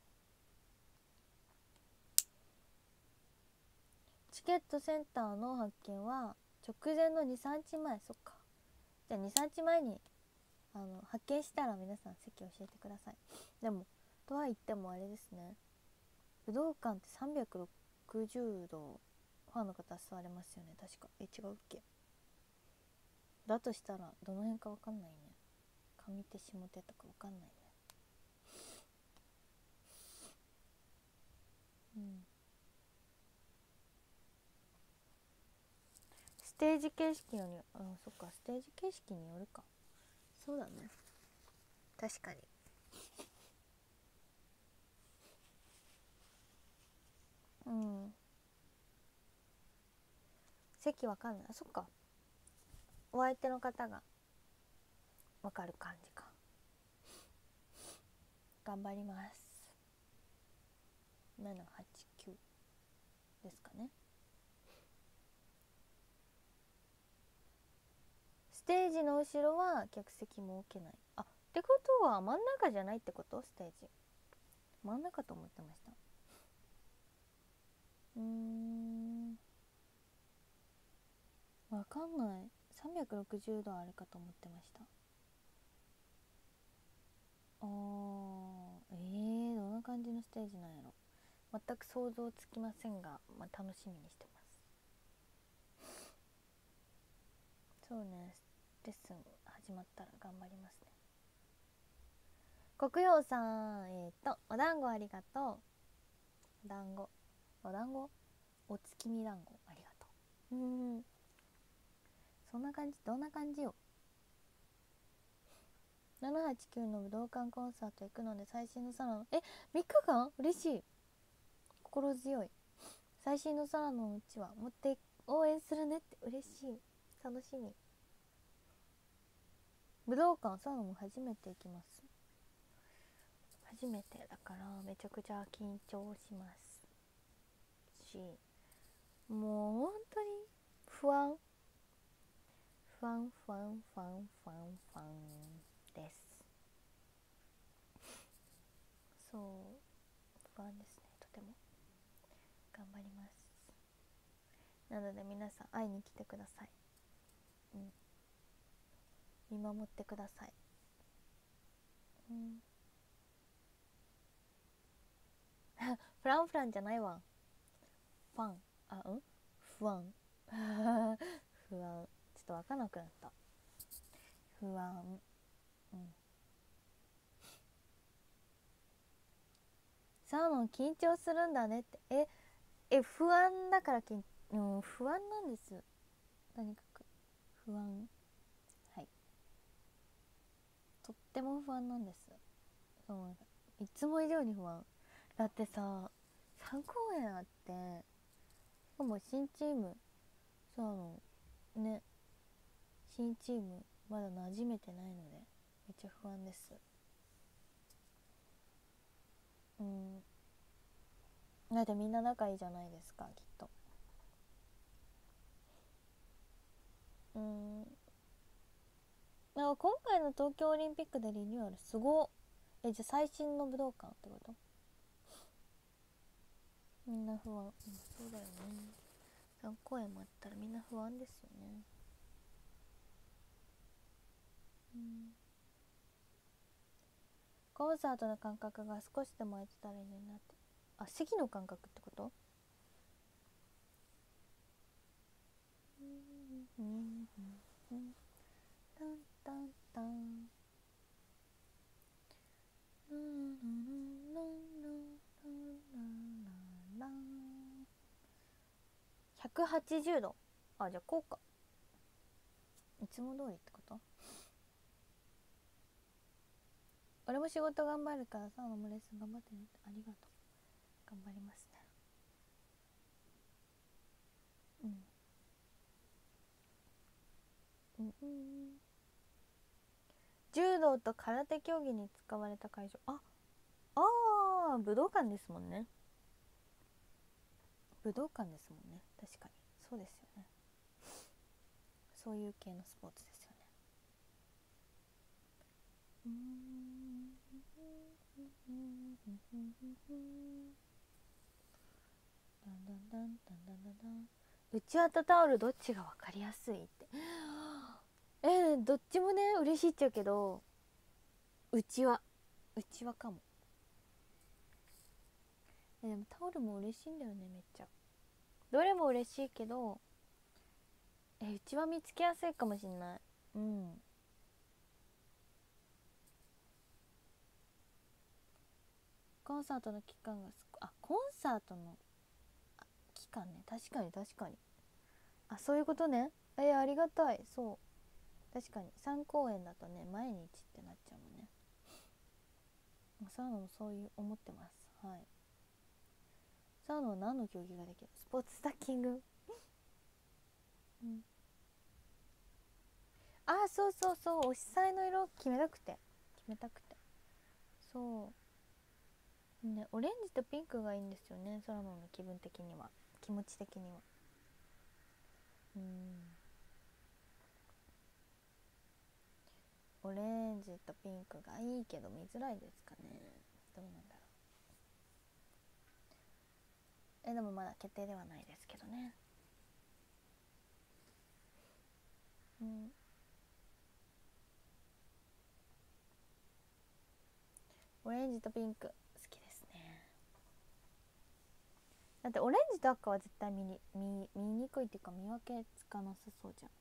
チケットセンターの発見は直前の にさんにちまえ。そっか。じゃあ にさんにちまえにあの発見したら皆さん席教えてください。でもとは言ってもあれですね、武道館ってさんびゃくろくじゅうどファンの方座れますよね確か。え違うっけ？だとしたらどの辺か分かんないね。上手下手とか分かんないね。うん。ステージ形式よりあそっかステージ形式によるか。そうだね確かに。うん。席わかんない。あそっかお相手の方がわかる感じか。頑張ります。ななはちきゅうですかね。ステージの後ろは客席設けない。あってことは真ん中じゃないってこと？ステージ真ん中と思ってました。うーんわかんない。さんびゃくろくじゅうどあれかと思ってました。あーえー、どんな感じのステージなんやろ。全く想像つきませんが、まあ、楽しみにしてます。そうねレッスン始まったら頑張りますね。国陽さんえっ、ー、とお団子ありがとう。お団子お団子お月見団子ありがとう。うん、そんな感じ。どんな感じよ。ななはちきゅうの武道館コンサート行くので最新のサラのえみっかかん嬉しい。心強い。最新のサラのうちは持って応援するねって嬉しい。楽しみ。武道館サラも初めて行きます。初めてだからめちゃくちゃ緊張しますしもう本当に不安不安不安不安不安不安です。そう不安ですね。とても頑張ります。なので皆さん会いに来てください。うん見守ってください。うんフランフランじゃないわ。ファンあうん不安不安ちょっと分かんなくなった。不安うんサーモン緊張するんだねって。ええ不安だからきん、うん、不安なんです。とにかく不安。はいても不安なんです。そういつも以上に不安だってさ、さん公演あって、しかも新チーム、そうなのね、新チームまだ馴染めてないのでめっちゃ不安です。うん、だってみんな仲いいじゃないですか、きっと。うん、なんか今回の東京オリンピックでリニューアルすごっ。え、じゃあ最新の武道館ってこと？みんな不安、うん、そうだよね。さん公演もあったらみんな不安ですよね。うん、コンサートの間隔が少しでも空いてたらいいのになって。あ、席の間隔ってこと？うんうんうんうん、タンタンタン、ラララララララララ、ひゃくはちじゅうど。あ、じゃあこうか、いつも通りってこと？俺も仕事頑張るからさ、オムレス頑張ってね。ありがとう、頑張りますね。うん、うんうん、柔道と空手競技に使われた会場、ああー、武道館ですもんね。武道館ですもんね、確かにそうですよね。そういう系のスポーツですよね。うーん、だんだんだんだんだんだんだん、うちわとタオルどっちが分かりやすいって。えー、どっちもね嬉しいっちゃうけど、うちわうちわかも。えでもタオルも嬉しいんだよね、めっちゃ。どれも嬉しいけど、えうちわ見つけやすいかもしんない。うん、コンサートの期間がすあコンサートの期間ね、確かに確かに。あ、そういうことね。えー、ありがたい。そう、確かにさん公演だとね毎日ってなっちゃうもんね。そういうのもそういう思ってます。はい。そういうのは何の競技ができる？スポーツスタッキングうん、あ、そうそうそう、推し祭の色決めたくて決めたくてそうね、オレンジとピンクがいいんですよね、ソラモンの気分的には、気持ち的には。うん、オレンジとピンクがいいけど見づらいですかね。どうなんだろう。えでもまだ決定ではないですけどね。うん、オレンジとピンク好きですね。だってオレンジと赤は絶対見に、見、見にくいっていうか見分けつかなさそうじゃん。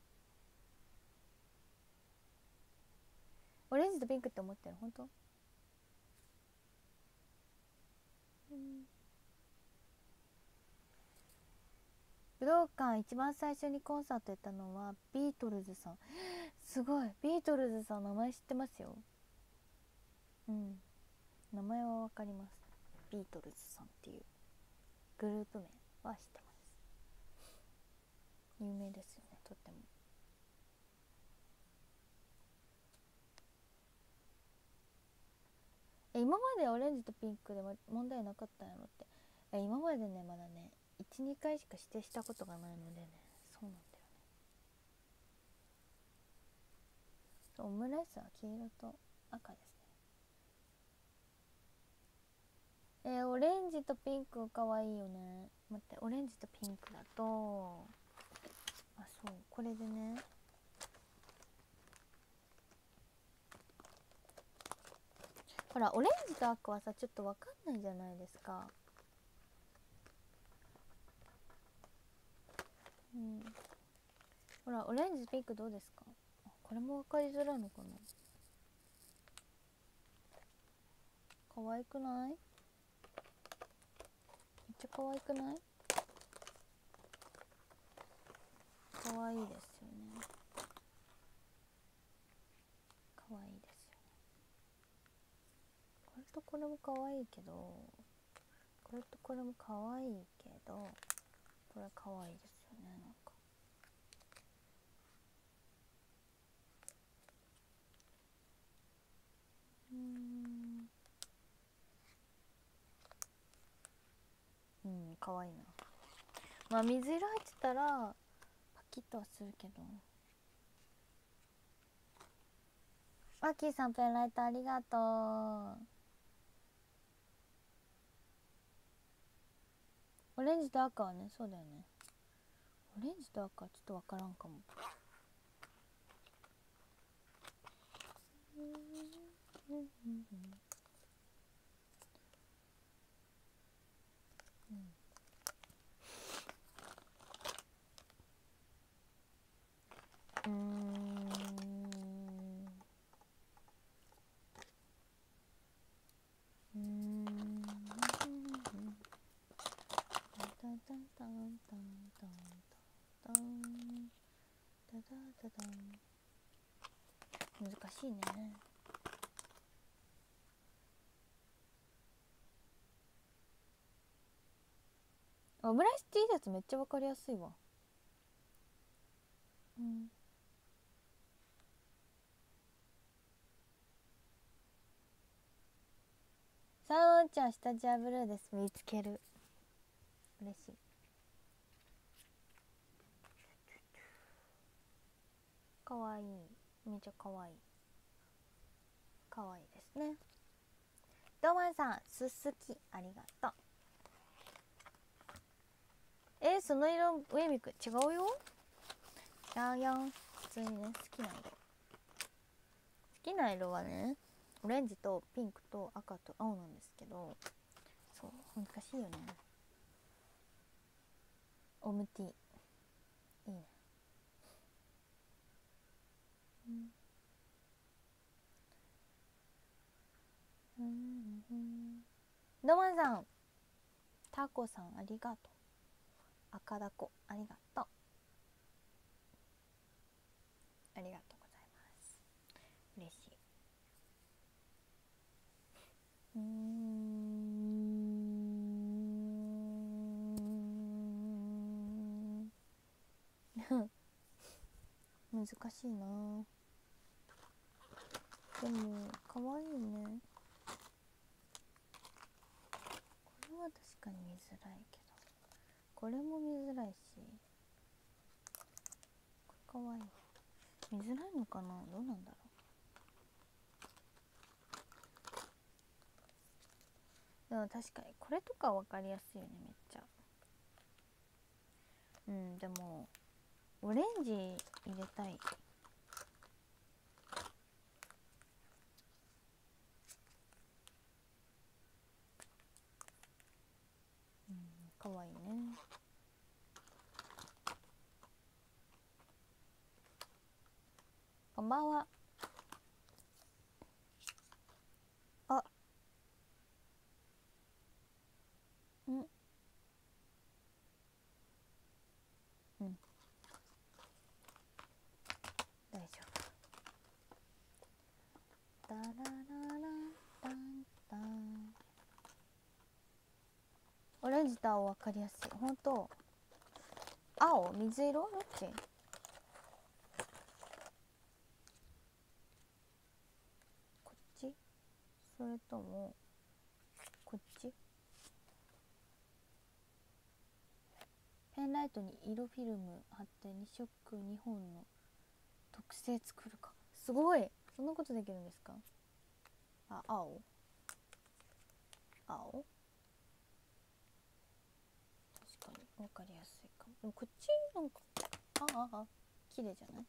オレンジとピンクって思ってる？本当？うん、武道館一番最初にコンサートやったのはビートルズさん。すごい、ビートルズさん名前知ってますよ。うん、名前はわかります。ビートルズさんっていうグループ名は知ってます。有名ですよね、とっても。え今までオレンジとピンクでも問題なかったんやろって。え今までねまだね いち,に 回しか指定したことがないのでね。そうなんだよね。そう、オムライスは黄色と赤ですね。えー、オレンジとピンクかわいいよね。待って、オレンジとピンクだと、あ、そう、これでね、ほらオレンジと赤はさちょっとわかんないじゃないですか。うん、ほらオレンジとピンクどうですか？あ、これも分かりづらいのかな。可愛くない？めっちゃ可愛くない？可愛いですよね。可愛いですよね。 これも可愛いけど、これとこれも可愛いけど、これ可愛いですよね。なんかうーん、うん、可愛いな。まあ水色入ってたらパキッとはするけど。マッキーさん、ペンライトありがとう。オレンジと赤はね、そうだよね。オレンジと赤はちょっとわからんかも。うん、うーん、うーん、タンタンタンタンタンタンタンタタタタン。難しいね。オムライス T シャツめっちゃわかりやすいわ。うん。さあ、おんちゃん、下地はブルーです。見つける。嬉しい。かわいい。めっちゃかわいい。かわいいですね。ドマンさん、すすきありがとう。えー、その色ウェミくん違うよ。違うよ。普通にね、好きな色。好きな色はね、オレンジとピンクと赤と青なんですけど、そう難しいよね。オムティーいいね。うん、うん、うん、ドマンさん、タコさんありがとう。赤だこありがとう。ありがとうございます。嬉しい。うーん難しいな。でも可愛いね。これは確かに見づらいけど、これも見づらいし、これ可愛い。見づらいのかな、どうなんだろう。でも確かにこれとか分かりやすいよね、めっちゃ。うん、でもオレンジ入れたい。うん、かわいいね。こんばんは。あ、うん、うん、大丈夫。タラララタンタン。オレンジと青分かりやすい。ほんと。青、水色、どっち？こっち？それともこっち？ペンライトに色フィルム貼ってに色にほんの特製作るか。すごい、そんなことできるんですか？あ、青青、確かに分かりやすいかも。でもこっちなんか、あああ、綺麗じゃない？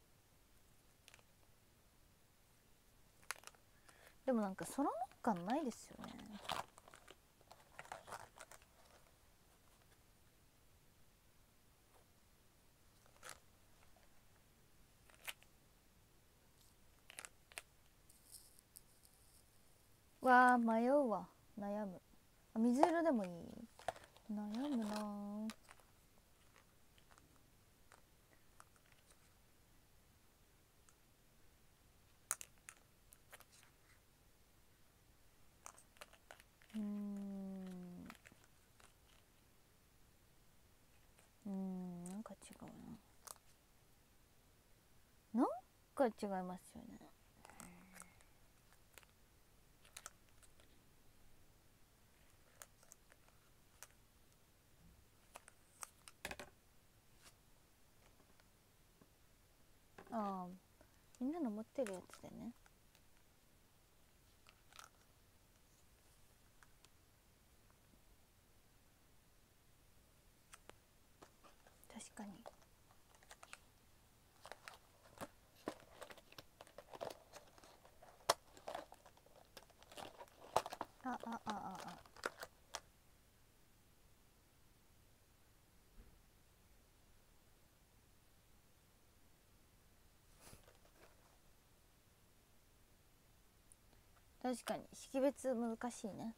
でもなんか空の感ないですよね。わあ、迷うわ。悩む。あ、水色でもいい？悩むなぁ。 違いますよね。ああ、みんなの持ってるやつでね。確かに。あああああ。確かに識別難しいね。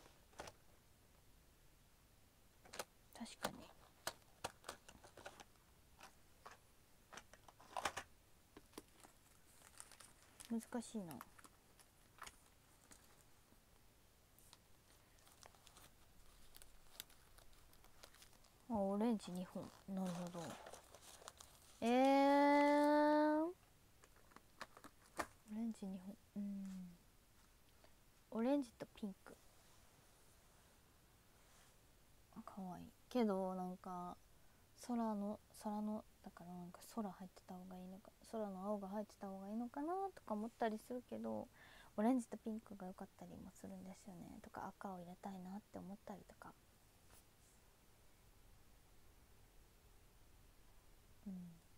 確かに。難しいな。あ、オレンジにほん。なるほど。えー、オレンジにほん。うん。オレンジとピンク。かわいいけど、なんか空の空のだからなんか空入ってた方がいいのか、空の青が入ってた方がいいのかなとか思ったりするけど、オレンジとピンクが良かったりもするんですよね。とか赤を入れたいなって思ったりとか。うん。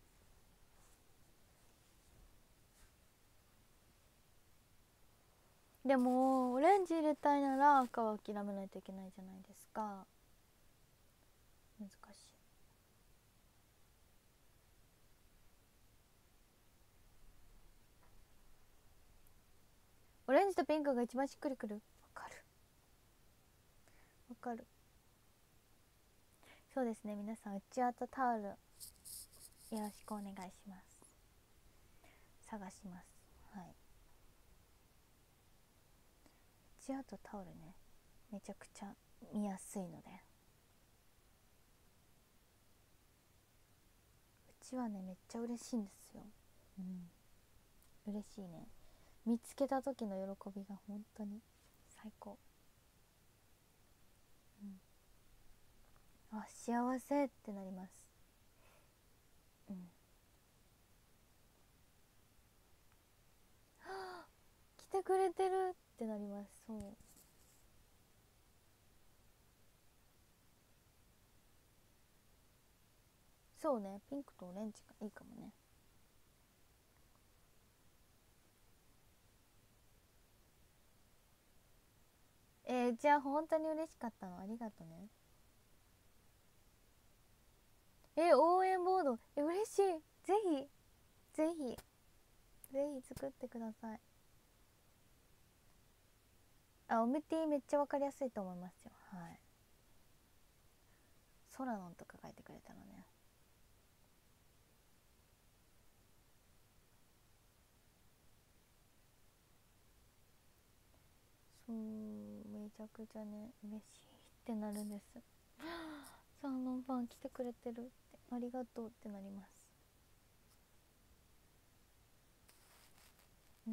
でもオレンジ入れたいなら赤は諦めないといけないじゃないですか。難しい。オレンジとピンクが一番しっくりくる。わかるわかる。そうですね、皆さんうちわとタオルよろしくお願いします。探します。はい。うちわとタオルね、めちゃくちゃ見やすいので。うちわね、めっちゃ嬉しいんですよ。うん、嬉しいね。見つけた時の喜びが本当に最高。うん、あ、幸せってなります。うん。はあ、来てくれてるってなります。そう。そうね、ピンクとオレンジがいいかもね。えー、じゃあ本当に嬉しかったの、ありがとね。え、応援ボード、え、嬉しい。ぜひぜひぜひ作ってください。あ、オムティめっちゃわかりやすいと思いますよ。はい。ソラノンとか書いてくれたのね。そう、めちゃくちゃね、嬉しいってなるんです。サーノンファン来てくれてるって、ありがとうってなります。うん。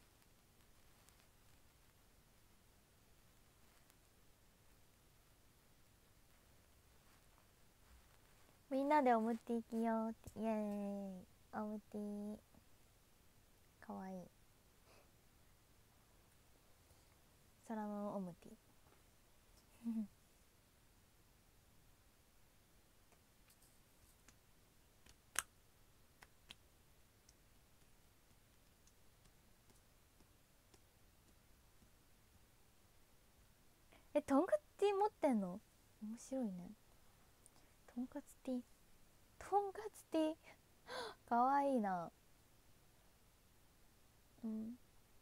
みんなでオムティ着ようって、イエーイ。オムティかわいい。空のオムティえ、とんかつティー持ってんの？面白いね。とんかつティーとんかつティーかわいいな。うん。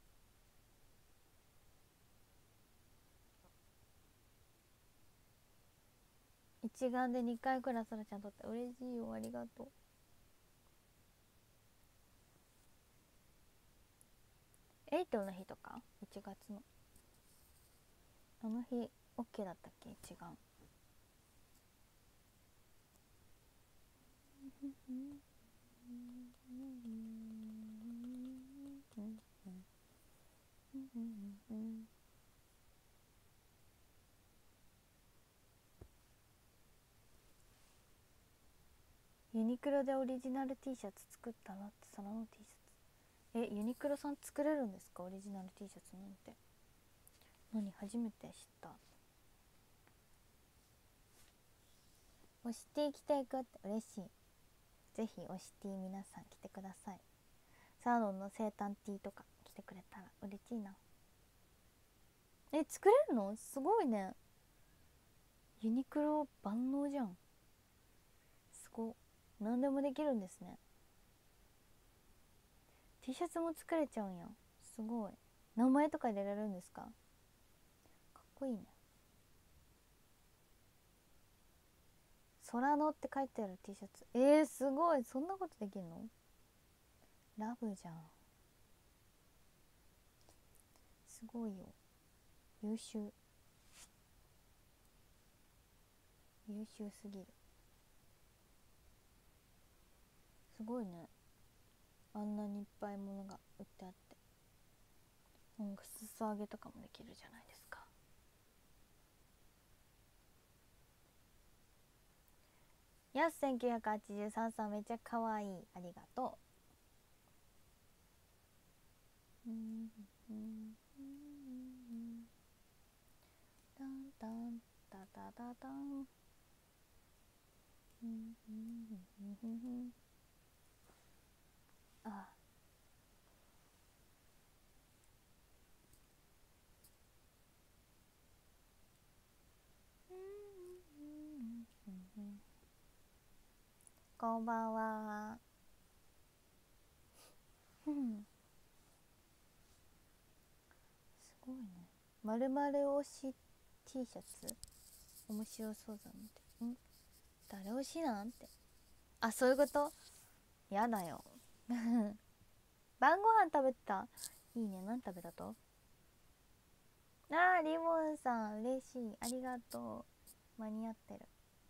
一眼でにかいくらいそらちゃん撮って嬉しいよ、ありがとう。エイトの日とかいちがつのあの日 OK だったっけ、一眼。 ユニクロでオリジナル T シャツ作ったなって。その T シャツ、えユニクロさん作れるんですか、オリジナル T シャツなんて。何、初めて知った。推し T 着ていくって嬉しい。ぜひ推し T 皆さん着てください。サーロンの生誕 T とか着てくれたら嬉しいな。え作れるのすごいね。ユニクロ万能じゃん。すごっ。何でもできるんですね。 T シャツも作れちゃうんや。すごい。名前とか入れられるんですか。かっこいいね。空野って書いてある T シャツ。えー、すごい。そんなことできるの。ラブじゃん。すごいよ。優秀。優秀すぎる。すごいね。あんなにいっぱいものが売ってあって、なんか裾上げとかもできるじゃないですか。やすせんきゅうひゃくはちじゅうさんさんめっちゃかわいい。ありがとう。うんうんうんタンタンタタタタンうんうんうんうんあこんばんは。すごいね。まるまる推し T シャツ面白そうだなって。ん誰推しなんて。あ、そういうこと。やだよ。晩ご飯食べた。いいね。何食べたと。あーリボンさん嬉しい。ありがとう。間に合ってる。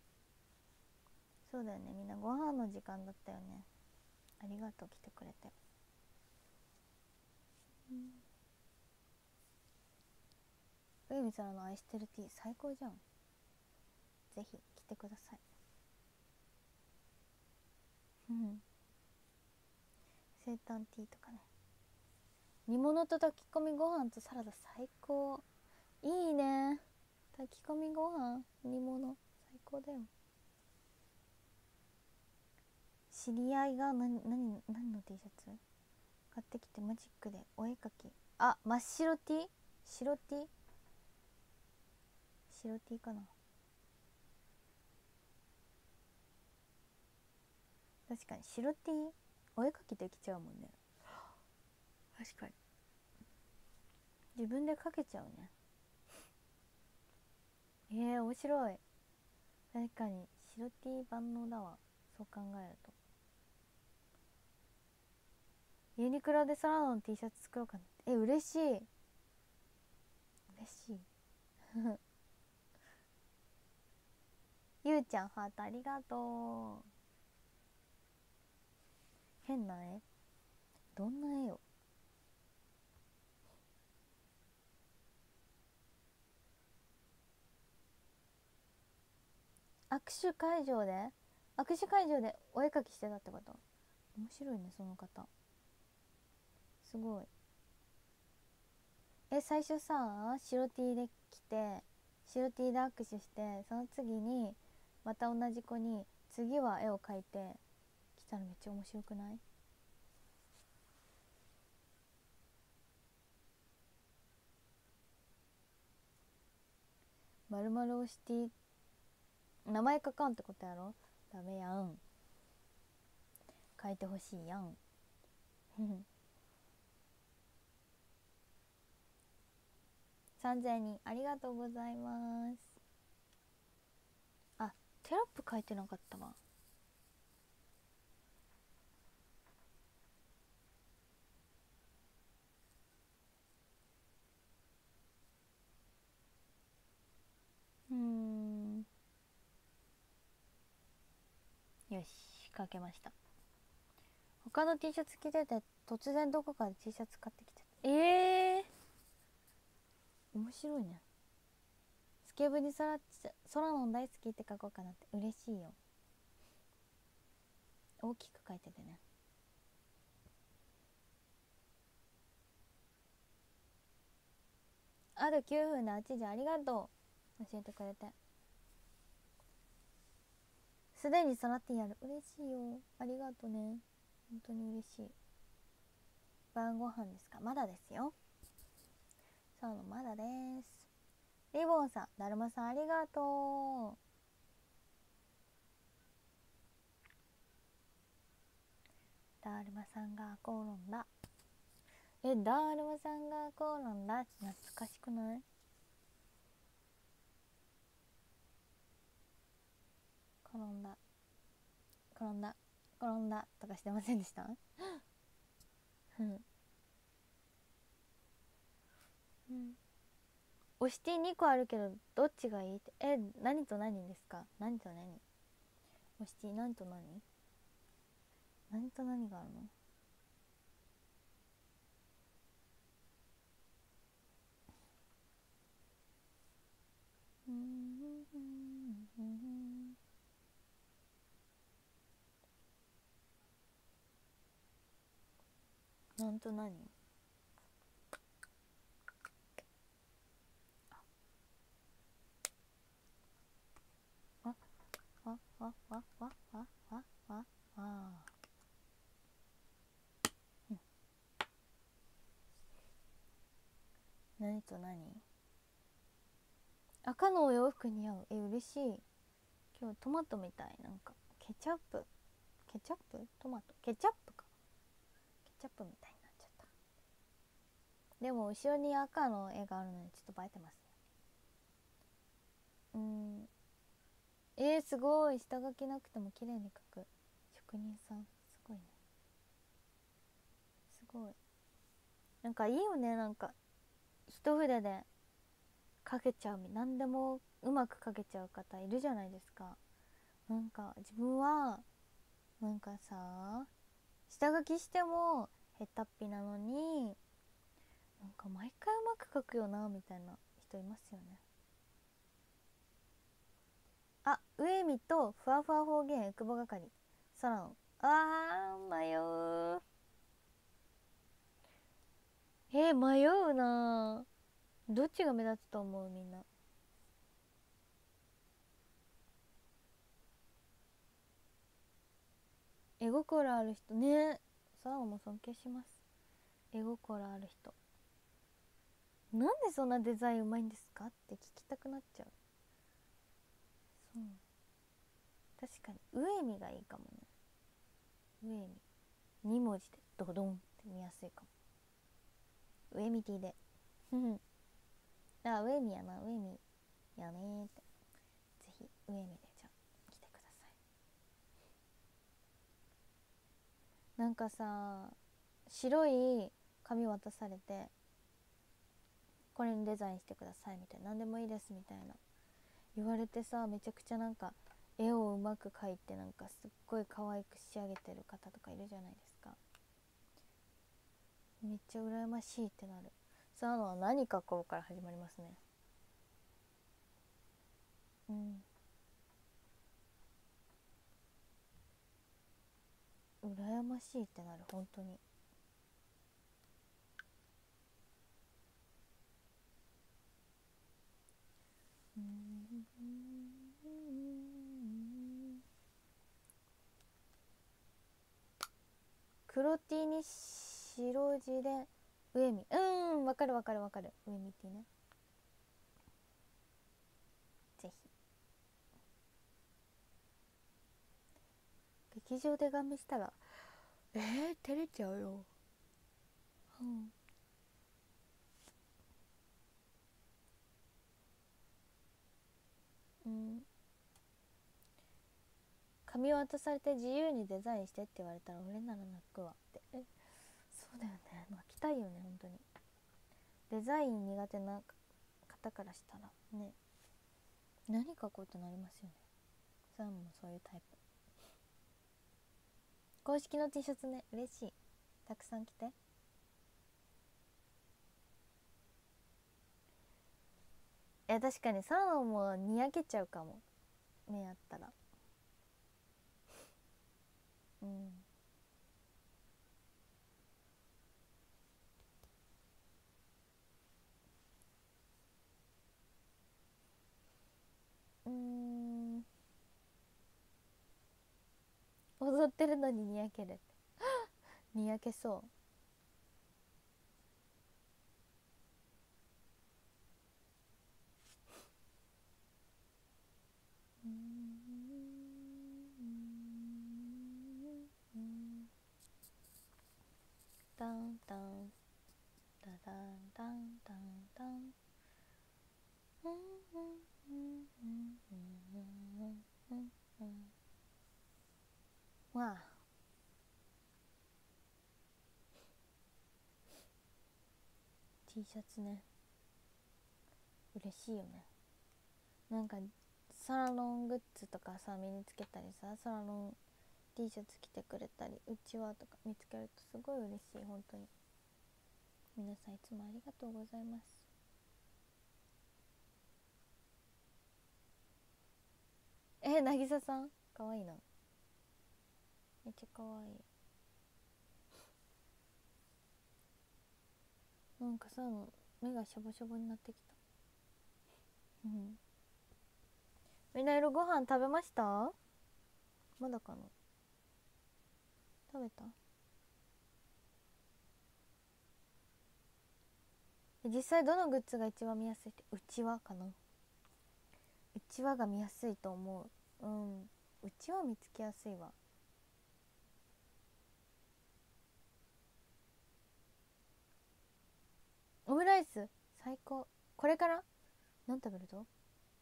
そうだよね。みんなご飯の時間だったよね。ありがとう。来てくれて。うゆみさんの愛してる T 最高じゃん。ぜひ来てください。うん生誕 T とかね。煮物と炊き込みご飯とサラダ最高。いいね。炊き込みご飯煮物最高だよ。知り合いが何何何の T シャツ買ってきてマジックでお絵かき。あ、真っ白 T？ 白 T？ 白 T かな。確かに白 T お絵かきできちゃうもんね。確かに自分で描けちゃうね。えー、面白い。確かに白 T 万能だわ。そう考えるとユニクロでサラダの T シャツ作ろうかな。え、嬉しい嬉しいゆうちゃんハートありがとう。変な絵。どんな絵よ。握手会場で握手会場でお絵かきしてたってこと。面白いねその方。すごい。え、最初さ白 T で来て白 T で握手して、その次にまた同じ子に次は絵を描いて来たらめっちゃ面白くない。まるまる押し T 名前書かんってことやろ。ダメやん。書いてほしいやんさんぜんにんありがとうございます。あ、テロップ書いてなかったわ。うーんよし書けました。他の T シャツ着てて突然どこかで T シャツ買ってきてえー、 面白いね。スケブにそら空の大好きって書こうかなって。嬉しいよ。大きく書いててね。あときゅうふんではちじ、ありがとう教えてくれて。すでにそらってやる。嬉しいよ、ありがとね、本当に嬉しい。晩ご飯ですか？まだですよ。そうのまだです。リボンさん、だるまさんありがとう。だるまさんが転んだ。え、だるまさんが転んだ、懐かしくない？転んだ転んだ転んだとかしてませんでした？うん、うん、押してにこあるけどどっちがいいって。え、何と何ですか？何と何？押して何と何？何と何があるの？うんうんうんうん、なんと何？わわわわわわわわわ、うん、何と何？赤のお洋服似合う。え、嬉しい。今日トマトみたい。なんかケチャップケチャップトマトケチャップか。ケチャップみたいになっちゃった。でも後ろに赤の絵があるのにちょっと映えてますね。うん、えー、すごい。下書きなくても綺麗に描く職人さん、すごいね。すごい。なんかいいよね。なんか一筆で描けちゃう、何でもうまく描けちゃう方いるじゃないですか。なんか自分はなんかさ、下書きしてもへったっぴなのに、なんか毎回うまく描くよなみたいな人いますよね。あ、上見とふわふわ方言久保係空の、あー迷う。えー、迷うな。どっちが目立つと思う？みんな。絵心ある人ね。空も尊敬します。絵心ある人。なんでそんなデザインうまいんですかって聞きたくなっちゃう。そう、確かに上見がいいかもね。上見に文字でドドンって見やすいかも。上見 T であ、上見やな、上見やねーって。ぜひ上見でじゃあ来てください。なんかさ、白い紙渡されて、これにデザインしてくださいみたいな、何でもいいですみたいな言われてさ、めちゃくちゃなんか絵をうまく描いて、なんかすっごい可愛く仕上げてる方とかいるじゃないですか。めっちゃ羨ましいってなる。そういうのは何描こうから始まりますね。うん、羨ましいってなる、本当に。うん、黒 T に白地で上見、うん、わかるわかるわかる、上見 T ね。ぜひ劇場でガン見したら、えー、照れちゃうよ。うん、うん、紙渡されて自由にデザインしてって言われたら俺なら泣くわって。え、そうだよね、泣きたいよね本当に。デザイン苦手な方からしたらね、何書こうとなりますよね。サーモンもそういうタイプ。公式の T シャツね、嬉しい。たくさん着て。 や確かにサロンもにやけちゃうかも、目あったら。うんうーん踊ってるのににやけるってにやけそう。タンタンタタンタンタンタンわあ T シャツね、嬉しいよね。なんかサラロングッズとかさ身につけたりさ、サラロン T シャツ着てくれたりうちわとか見つけるとすごい嬉しい。本当に皆さんいつもありがとうございます。えなぎささんかわいいな、めっちゃかわいい。なんかさ目がしょぼしょぼになってきた。うんみんな夜ご飯食べました？まだかな。食べた？実際どのグッズが一番見やすいって、うちわかな。うちわが見やすいと思う。うんうちわ見つけやすいわ。オムライス最高。これから何食べると？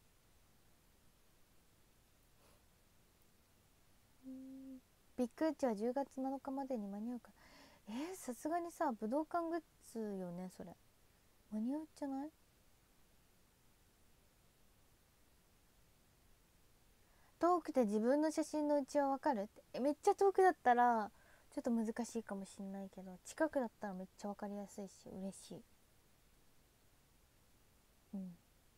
ビッグウッチはじゅうがつなのかまでに間に合うか。えー、さすがにさ武道館グッズよねそれ。間に合うじゃない？遠くて自分の写真のうちは分かるって。えめっちゃ遠くだったらちょっと難しいかもしんないけど、近くだったらめっちゃ分かりやすいし嬉しい。うん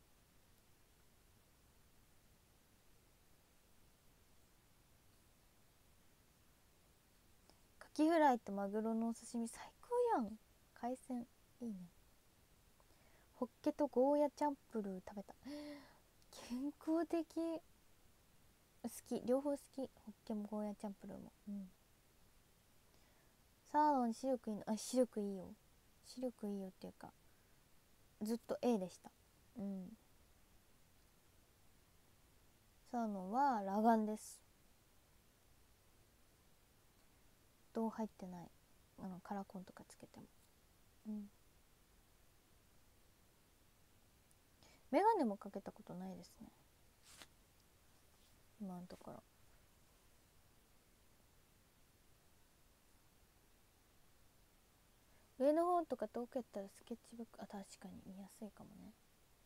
カキフライとマグロのお刺身最高やん。海鮮いいね。ホッケとゴーヤチャンプルー食べた。健康的。好き、両方好き。ホッケもゴーヤチャンプルーも。うん。サーロン視力いいの？あ、視力いいよ。視力いいよっていうかずっと A でした。うん。サーロンは裸眼です。どう入ってない。あのカラコンとかつけても。うん。メガネもかけたことないですね今のところ。上の方とか遠くやったらスケッチブック、あ確かに見やすいかもね。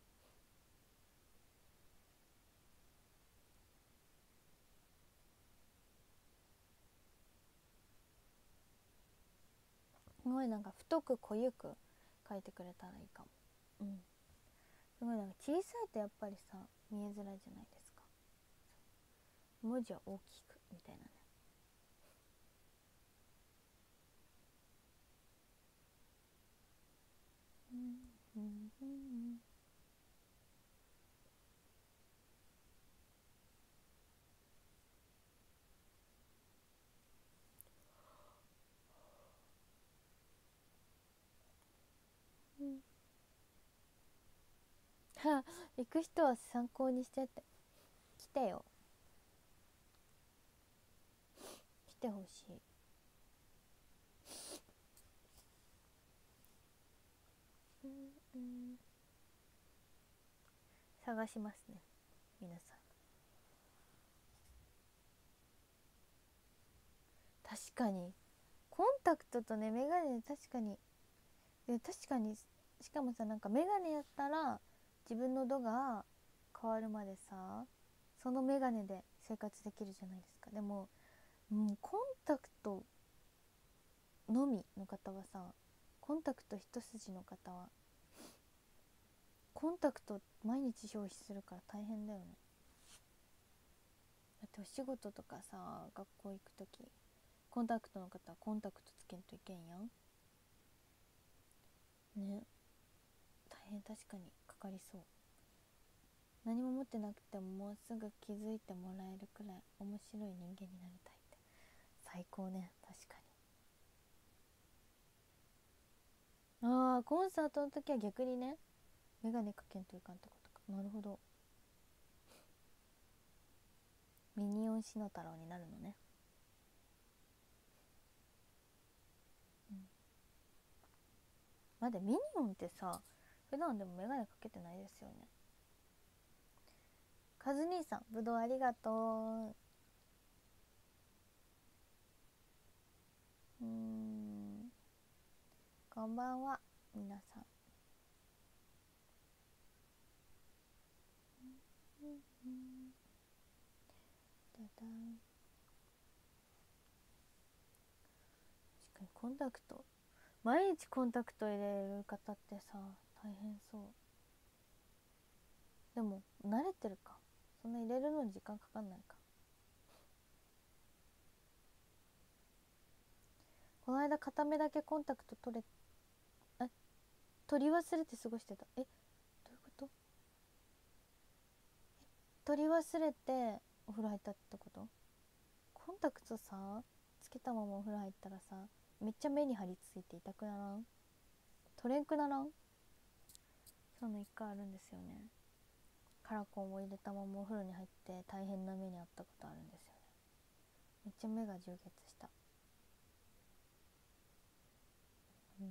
すごいなんか太く濃ゆく書いてくれたらいいかも。うん。すごいなんか小さいとやっぱりさ見えづらいじゃないですか。文字は大きくみたいなね。うんうんうんうんうんは行く人は参考にしてって。来てよ、来てほしい。うんうん探しますね皆さん。確かにコンタクトとねメガネ確かに。で確かにしかもさなんかメガネやったら自分の度が変わるまでさそのメガネで生活できるじゃないですか。でももうコンタクトのみの方はさ、コンタクト一筋の方はコンタクト毎日消費するから大変だよね。だってお仕事とかさ、学校行くときコンタクトの方はコンタクトつけんといけんやんね。大変、確かにかかりそう。何も持ってなくてももうすぐ気づいてもらえるくらい面白い人間になりたいって最高ね。確かに。ああ、コンサートの時は逆にね、メガネかけんといかんってことか。なるほど。ミニオンシノ太郎になるのね。うん、まだミニオンってさ、普段でもメガネかけてないですよね。カズ兄さん、ぶどうありがとう。うーん、こんばんは皆さん。だだん。確かにコンタクト毎日コンタクト入れる方ってさ大変そう。でも慣れてるか。そんな入れるのに時間かかんないか。この間片目だけコンタクト取れえ取り忘れて過ごしてた。えどういうこと？取り忘れてお風呂入ったってこと？コンタクトさつけたままお風呂入ったらさめっちゃ目に張り付いて痛くならん？取れんくならん？そういうの一回あるんですよね。カラコンを入れたままお風呂に入って大変な目にあったことあるんですよね。めっちゃ目が充血した。うん。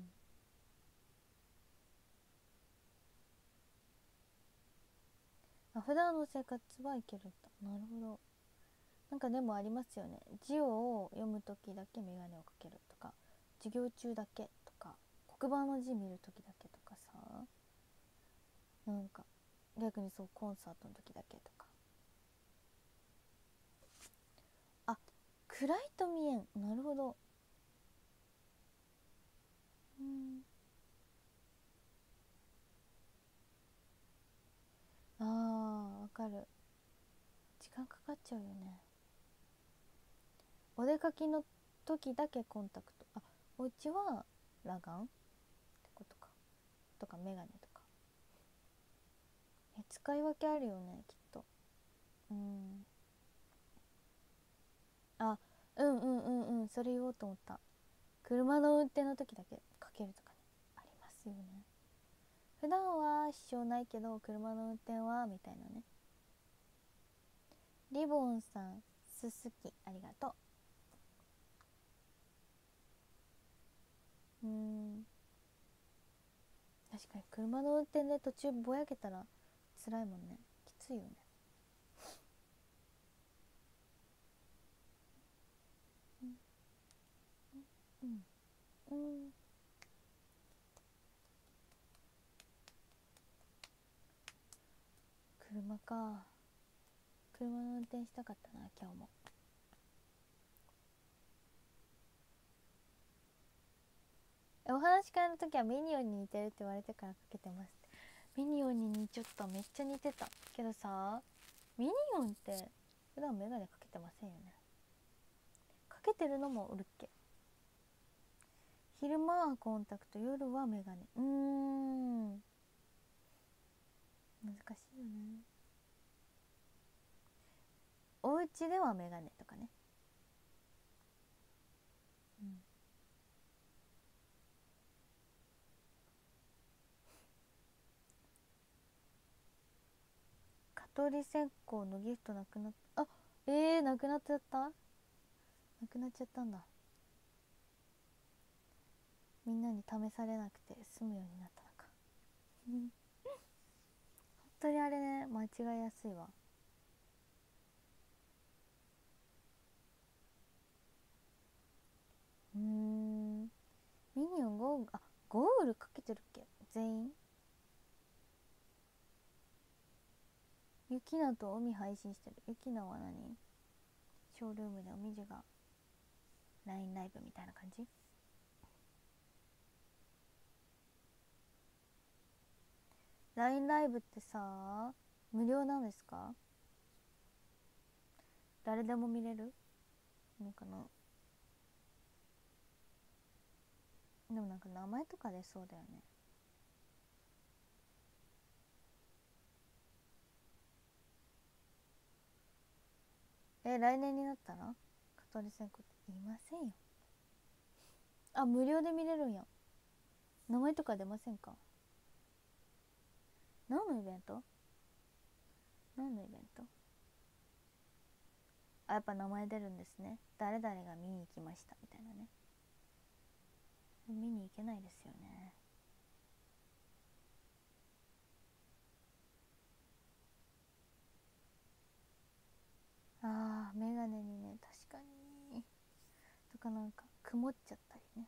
あ、普段の生活はいけるんだ。なるほど。なんかでもありますよね。字を読むときだけメガネをかけるとか、授業中だけとか、黒板の字見るときだけとかさ、なんか逆にそうコンサートの時だけとか。あ、暗いと見えん。なるほど。うん。あー、わかる。時間かかっちゃうよね。お出かけの時だけコンタクト。あ、お家は裸眼ってことか。とかメガネとか。え、使い分けあるよねきっと。うん。あ、うんうんうんうん、それ言おうと思った。車の運転の時だけかけるとかね、ありますよね。普段は支障ないけど車の運転はみたいなね。リボンさん、すすきありがとう。うーん、確かに車の運転で途中ぼやけたら辛いもんね。きついよね。うんうんうん。車か。車の運転したかったな今日も。お話し会の時はミニオンに似てるって言われてからかけてます。ミニオンに似ちゃった。めっちゃ似てたけどさ、ミニオンって普段メガネかけてませんよね。かけてるのもおるっけ。昼間はコンタクト、夜はメガネ。うーん、難しいよね。お家ではメガネとかね。うん、蚊取り線香のギフトなくなっあえー、なくなっちゃった。なくなっちゃったんだ。みんなに試されなくて済むようになったのか。本当にあれね、間違いやすいわ。うーん、ミニオンゴーグル、あ、ゴーグルかけてるっけ全員。ユキナとオミ配信してる。ユキナは何？ショールームでおみじが ライン ライブみたいな感じ？ ライン ライブってさ無料なんですか？誰でも見れるのかな。でもなんか名前とか出そうだよね。え、来年になったら蚊取り線香っていませんよ。あ、無料で見れるんや。名前とか出ませんか？何のイベント？何のイベント？あ、やっぱ名前出るんですね。誰々が見に行きましたみたいなね。見に行けないですよね。あー、メガネにね、確かにとかなんか曇っちゃったりね。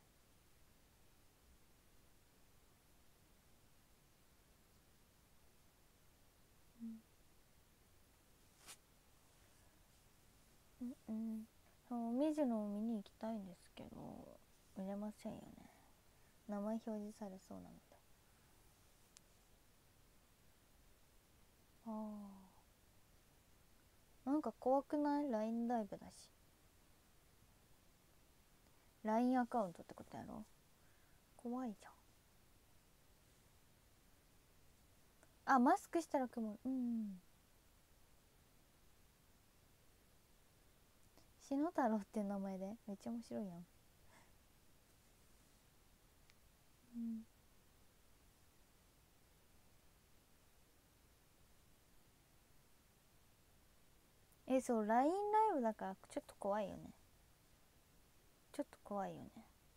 うんうん。そう、水野を見に行きたいんですけど見れませんよね。名前表示されそうなので。あー、なんか怖くない？ ライン ライブだし ライン アカウントってことやろ。怖いじゃん。あ、マスクしたら曇る。うん。篠太郎っていう名前でめっちゃ面白いやん。うん、え、そう、ライン ライブだからちょっと怖いよね。ちょっと怖いよね。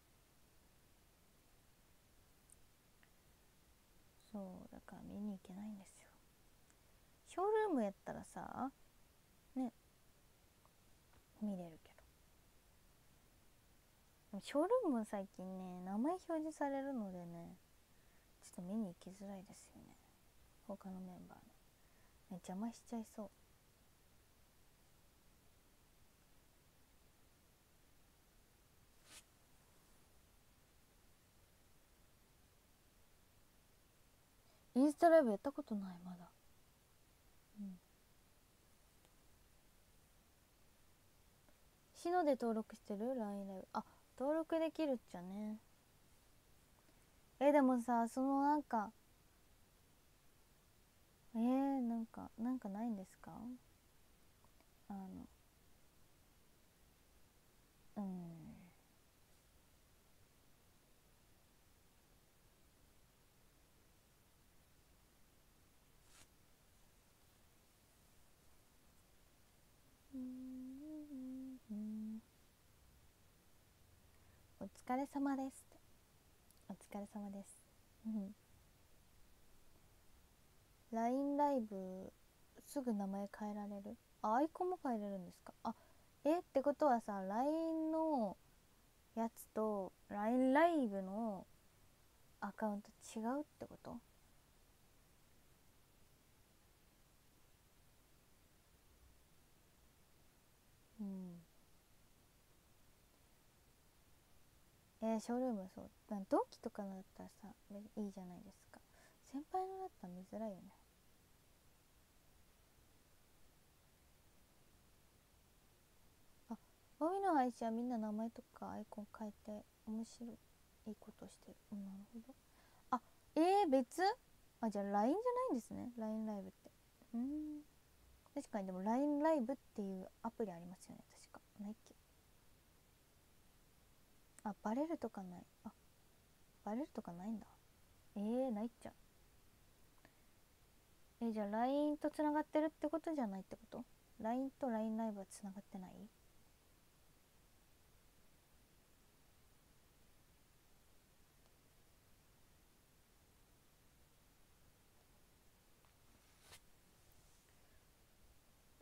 そうだから見に行けないんですよ。ショールームやったらさね、見れるけど、ショールームは最近ね名前表示されるのでね、ちょっと見に行きづらいですよね。他のメンバーの、ね、邪魔しちゃいそう。インスタライブやったことないまだ。うん。シノで登録してる ライン ライブ。あ、登録できるっちゃね。え、でもさ、そのなんかえー、なんかなんかないんですか？あのうん。うんうん、お疲れ様です。お疲れ様です。うん。 ライン ライブすぐ名前変えられる？あ、アイコンも変えれるんですか？あ、えってことはさ、 ライン のやつと ライン ライブのアカウント違うってこと？うん。えー、ショールーム、そうなん同期とかのだったらさいいじゃないですか。先輩のだったら見づらいよね。あ、マミの配信はみんな名前とかアイコン変えて面白い、いいことしてる。うん、なるほど。あ、えー、別？あ、じゃあ ライン じゃないんですね、 ライン ライブって。うん。確かに。でも ライン ライブっていうアプリありますよね、確か。ないっけ？あ、バレるとかない。あ、バレるとかないんだ。えー、ないっちゃ。え、じゃあ ライン とつながってるってことじゃないってこと？ ライン と ライン ライブはつながってない？うん。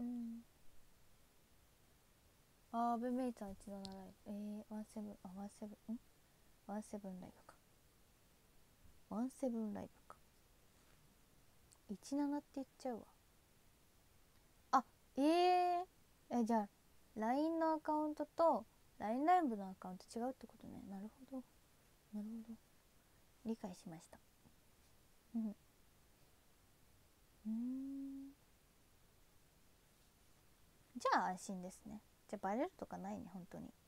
あー、ベメイさんいちどなライブ。えー、ワンセブン、あ、ワンセブン、んワンセブンライブか。ワンセブンライブか。じゅうななって言っちゃうわ。あ、えー、え、じゃあ ライン のアカウントと ライン ライブのアカウント違うってことね。なるほど。なるほど。理解しました。うん。 うーん、じゃあ安心ですね。じゃあバレるとかないね、本当に。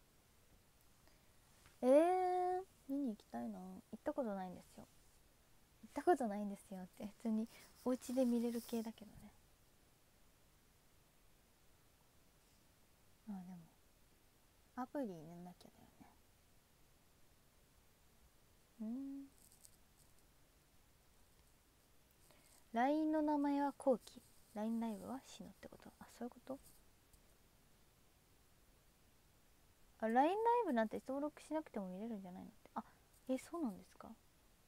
えー、見に行きたいな。行ったことないんですよ。行ったことないんですよって普通にお家で見れる系だけどね。あ、でもアプリ入れなきゃだよね。うん。 ライン の名前は後期、 ライン ライブは死ぬってこと。あ、そういうこと。あ、ライン ライブなんて登録しなくても見れるんじゃないのって。あ、え、そうなんですか。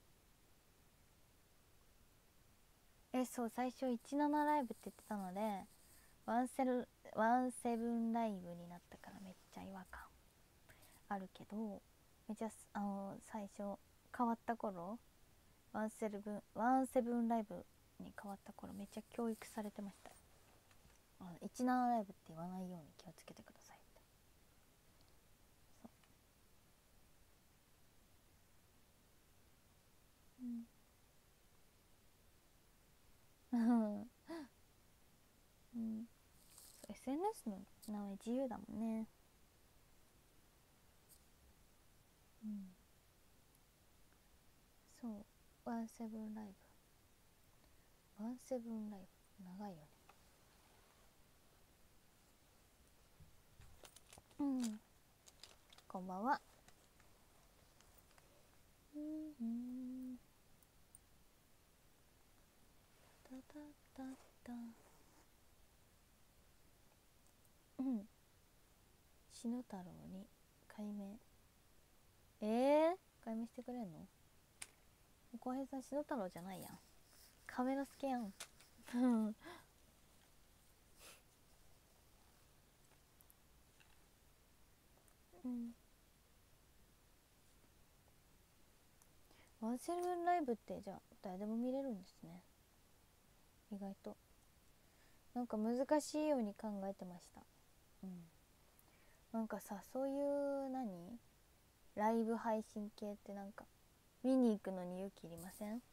え、そう、最初じゅうななライブって言ってたのでワンセルワンセブンライブになったからめっちゃ違和感あるけど、めっちゃあの最初変わった頃、ワンセブンワンセブンライブに変わった頃めっちゃ教育されてました。あのじゅうななライブって言わないように気をつけてくださいって。そう、うん、うん、エスエヌエス の名前自由だもんね。うん、そう、ワンセブンライブ、ワンセブンライブ長いよね。うん、こんばんは。うん、うん、タタタタ、うん、篠太郎に改名。えー、改名してくれんの。浩平さん篠太郎じゃないやん、亀之助やん。うん、ワンセブンライブってじゃあ誰でも見れるんですね。意外となんか難しいように考えてました。うん、なんかさ、そういう何ライブ配信系ってなんか見に行くのに勇気いりません？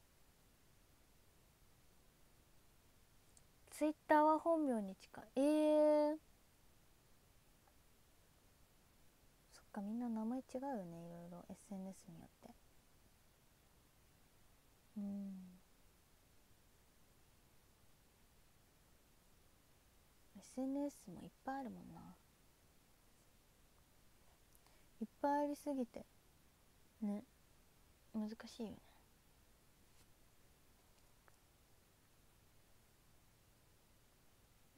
ツイッターは本名に近い。えー、そっか、みんな名前違うよね、いろいろ エスエヌエス によって。うん、 エスエヌエス もいっぱいあるもんな。いっぱいありすぎてね、難しいよね。うん、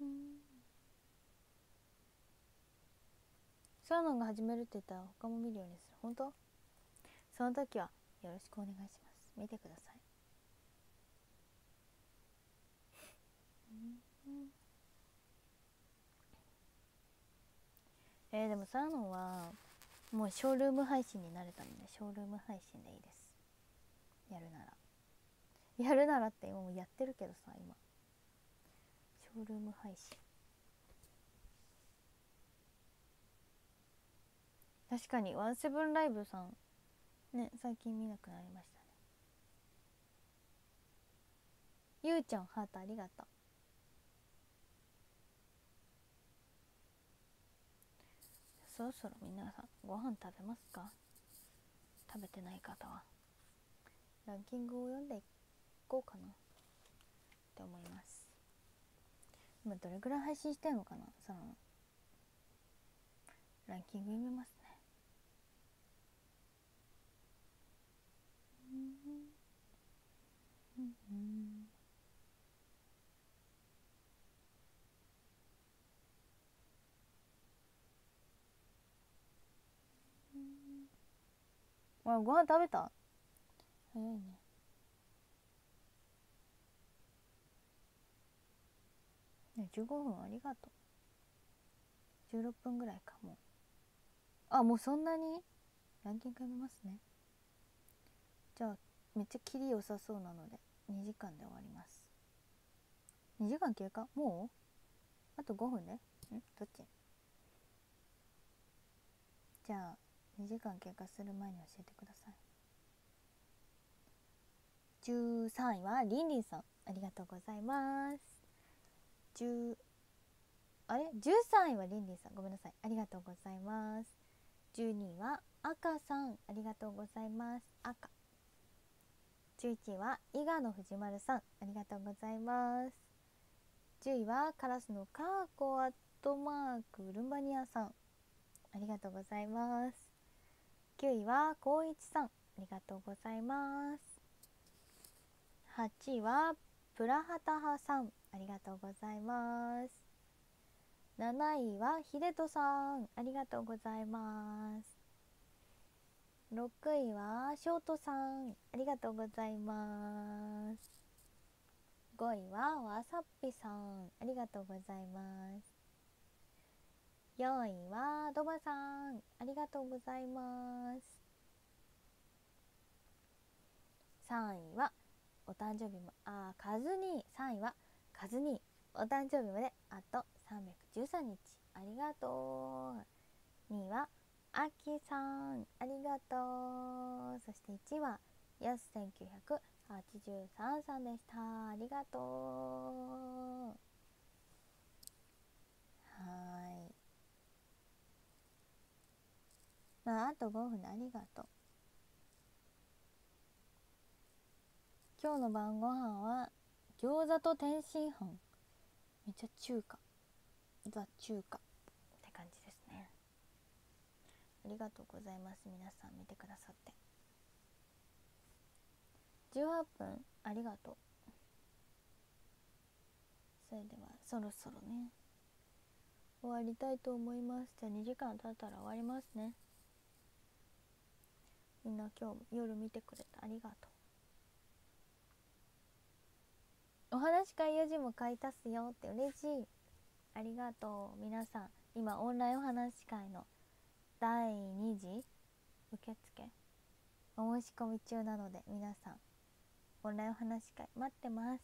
サーノンが始めるって言ったら他も見るようにする。本当？その時はよろしくお願いします。見てください。うん、えー、でもサーノンはもうショールーム配信に慣れたのでショールーム配信でいいです。やるならやるならって今もやってるけどさ、今ショールーム配信。確かにワンセブンライブさんね、最近見なくなりましたね。ゆうちゃんハートありがとう。そろそろ皆さんご飯食べますか？食べてない方はランキングを読んでいこうかなって思います。今どれぐらい配信してんのかな。そのランキング読みますね。うんうん、あ、ご飯食べた？早いね。ね、じゅうごふんありがとう。じゅうろっぷんぐらいかも。あ、もうそんなにランキング読みますね。じゃあめっちゃキリ良さそうなのでにじかんで終わります。にじかん経過？もうあとごふんね。んどっち？じゃあにじかん経過する前に教えてください。じゅうさんいはりんりんさん。 ありがとうございます。じゅうあれじゅうさんいはリンリンさん、ごめんなさい、ありがとうございます。じゅうにいは赤さん、ありがとうございます。赤。じゅういちいは伊賀の藤丸さん、ありがとうございます。じゅういはカラスのカーコアットマークルンバニアさん、ありがとうございます。きゅういはこういちさん、ありがとうございます。はちいはプラハタハさん、ありがとうございます。なないはひでとさん、ありがとうございます。ろくいはショートさん、ありがとうございます。ごいはわさっぴさん、ありがとうございます。よんいはドバさん、ありがとうございます。さんいはお誕生日もあーカズニー、さんいはカズニー、お誕生日まであとさんびゃくじゅうさんにち、ありがとう。にいはあきさん、ありがとう。そしていちいはやすせんきゅうひゃくはちじゅうさんさんでした。ありがとう。はい、まああとごふんでありがとう。今日の晩ご飯は餃子と天津飯、めっちゃ中華、ザ中華って感じですね。ありがとうございます。皆さん見てくださってじゅうはっぷんありがとう。それではそろそろね終わりたいと思います。じゃあにじかん経ったら終わりますね。みんな今日夜見てくれてありがとう。お話し会よじも買い足すよって嬉しい。ありがとう。皆さん今オンラインお話し会のだいにじ受付お申し込み中なので、皆さんオンラインお話し会待ってます。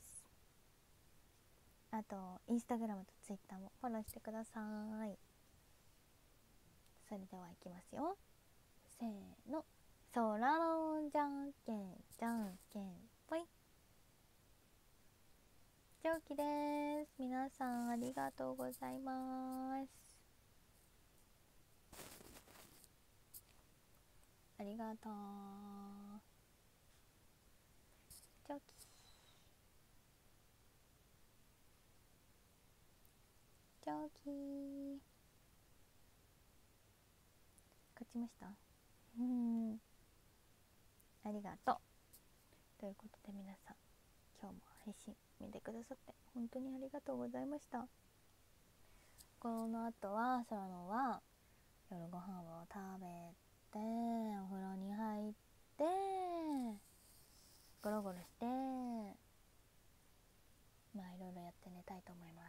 あとインスタグラムとツイッターもフォローしてください。それではいきますよ。せーの、そらろんじゃんけんじゃんけんぽい。ジョーキです。皆さんありがとうございます。ありがとう。ジョーキジョーキー勝ちました。うんありがとう。ということで皆さん今日も配信見てくださって本当にありがとうございました。この後はソラノは夜ご飯を食べてお風呂に入ってゴロゴロしてまあいろいろやって寝たいと思います。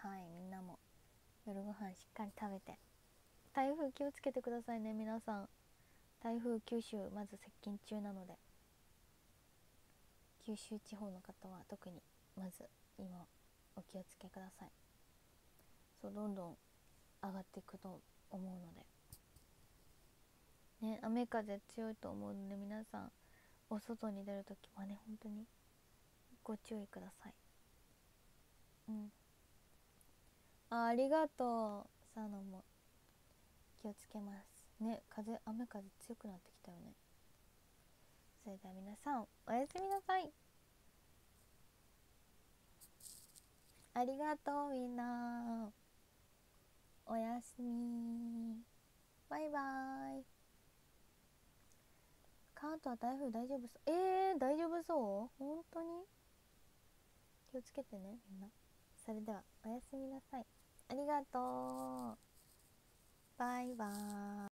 はい、みんなも夜ご飯しっかり食べて、台風気をつけてくださいね皆さん。台風九州まず接近中なので、九州地方の方は特にまず今お気をつけください。そうどんどん上がっていくと思うのでね、雨風強いと思うので皆さんお外に出るときはね本当にご注意ください。うんあ、ありがとう。サーノも気をつけますね。風雨風強くなってきたよね。それでは皆さんおやすみなさい。ありがとうみんな。おやすみ。バイバイ。関東は台風大丈夫そう。えー、大丈夫そう？本当に？気をつけてねみんな。それではおやすみなさい。ありがとう。バイバーイ。